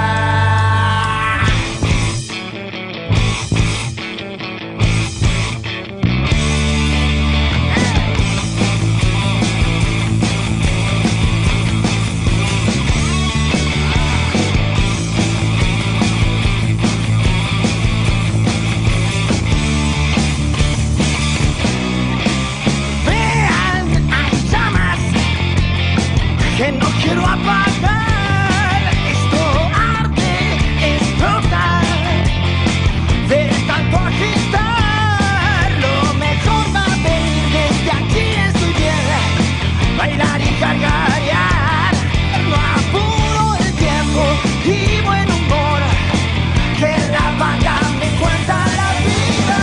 Vean, hay llamas que no quiero apagar. Esto arde, explota de tanto agitar. Lo mejor va a venir, desde aquí estoy bien. Bailar y gargarear, no apuro el tiempo y buen humor. Que la banda me cuenta la vida.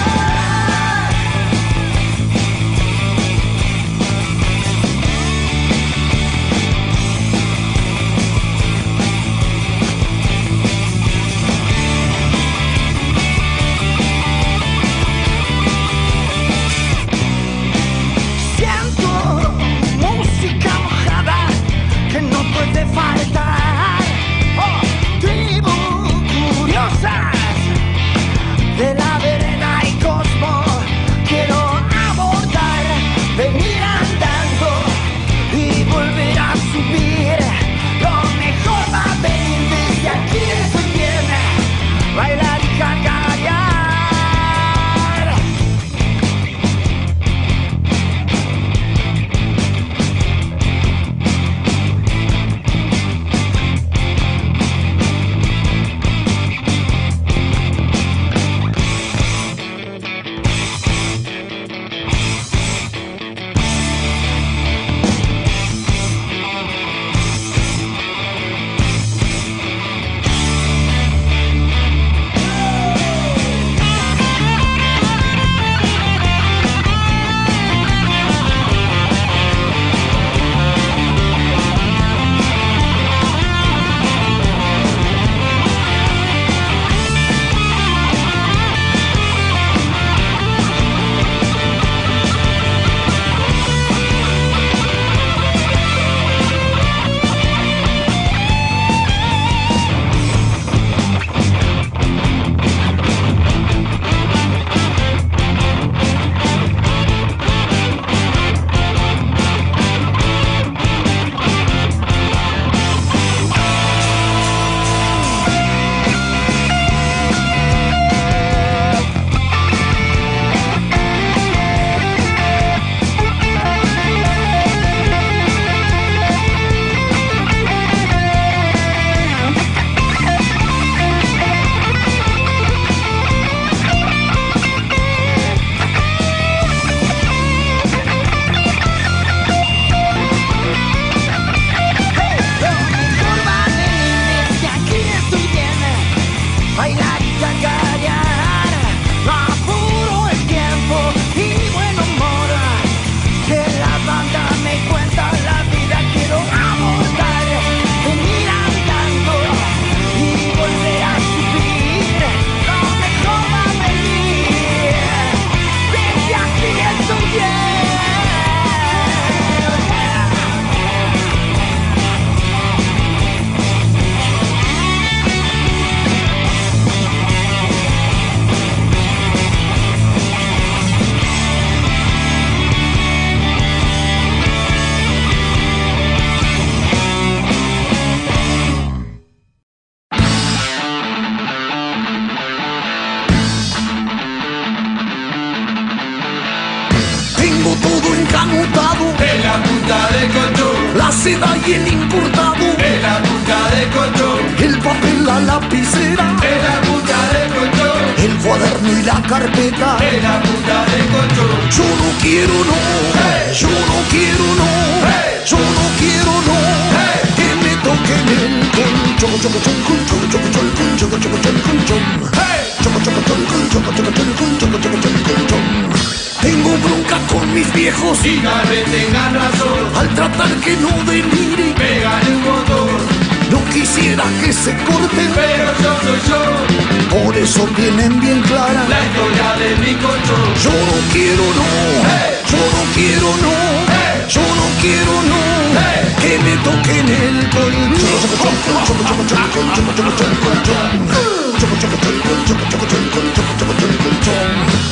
Tengo todo encanutado en la punta de colchón, la seda y el importado en la punta de colchón, el papel, la lapicera en la punta de colchón, el cuaderno y la carpeta en la punta de colchón. Yo no quiero no, Hey. yo no quiero no, Hey. yo no quiero no, Hey. que me toquen el colchón, choco, choco, choco, choco, choco, choco, choco, choco, choco, colchón. Hey. Choco, choco, choco, choco, choco, choco, choco, choco, choco, colchón. Tengo bronca con mis viejos Y tal vez tengan razón, al tratar que no delire. pégale un botón, No quisiera que se corten, pero yo soy yo, por eso tienen bien clara. la historia de mi colchón. Yo no quiero no, Hey. yo no quiero no, Hey. yo no quiero no, Hey. que me toquen el colchón. Choco, choco, choco, choco, choco, choco, choco, choco, choco, colchón. Choco, choco, choco, choco, choco, choco, choco, choco, choco, colchón.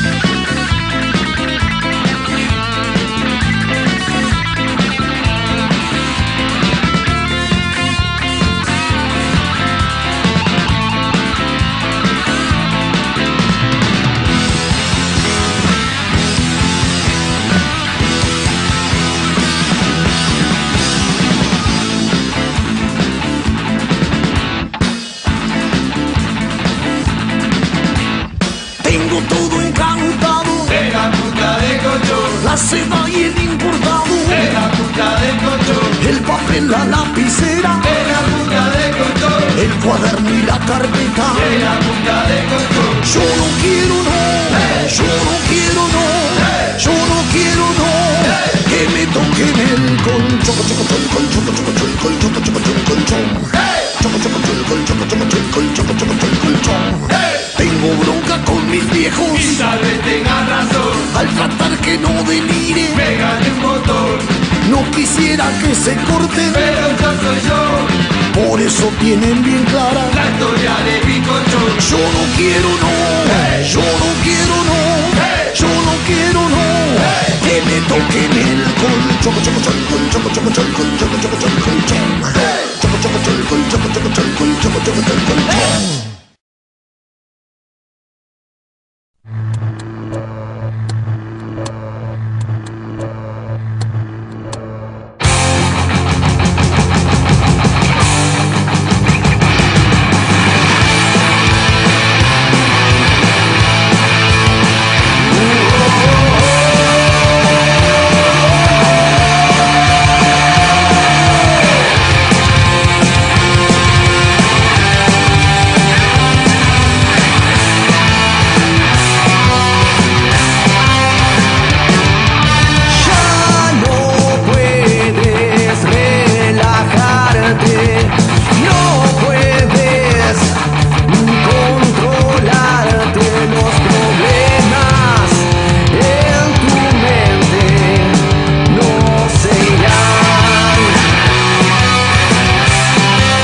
Tengo todo encanutado, En la punta de colchón, la seda y el importado, en la punta de colchón, el papel, la lapicera, en la punta de colchón, el cuaderno y la carpeta. en la punta de colchón. Yo no quiero no, yo no quiero no, yo no quiero no, que me toquen el colchón. Choco, choco, choco, choco, choco, choco, choco, choco, choco, colchón. Choco, choco, choco, choco, choco, choco, choco, choco, choco, colchón. Tengo bronca con mis viejos Y tal vez tengan razón, al tratar que no delire. pégale un botón, No quisiera que se corten, pero yo soy yo, por eso tienen bien clara. la historia de mi colchón. Yo no quiero no, yo no quiero no, yo no quiero no, que me toquen el colchón. Choco, choco, choco, choco, choco, choco, choco, choco, choco, colchón. Choco, choco, choco, choco, choco, choco, choco, choco, choco, colchón.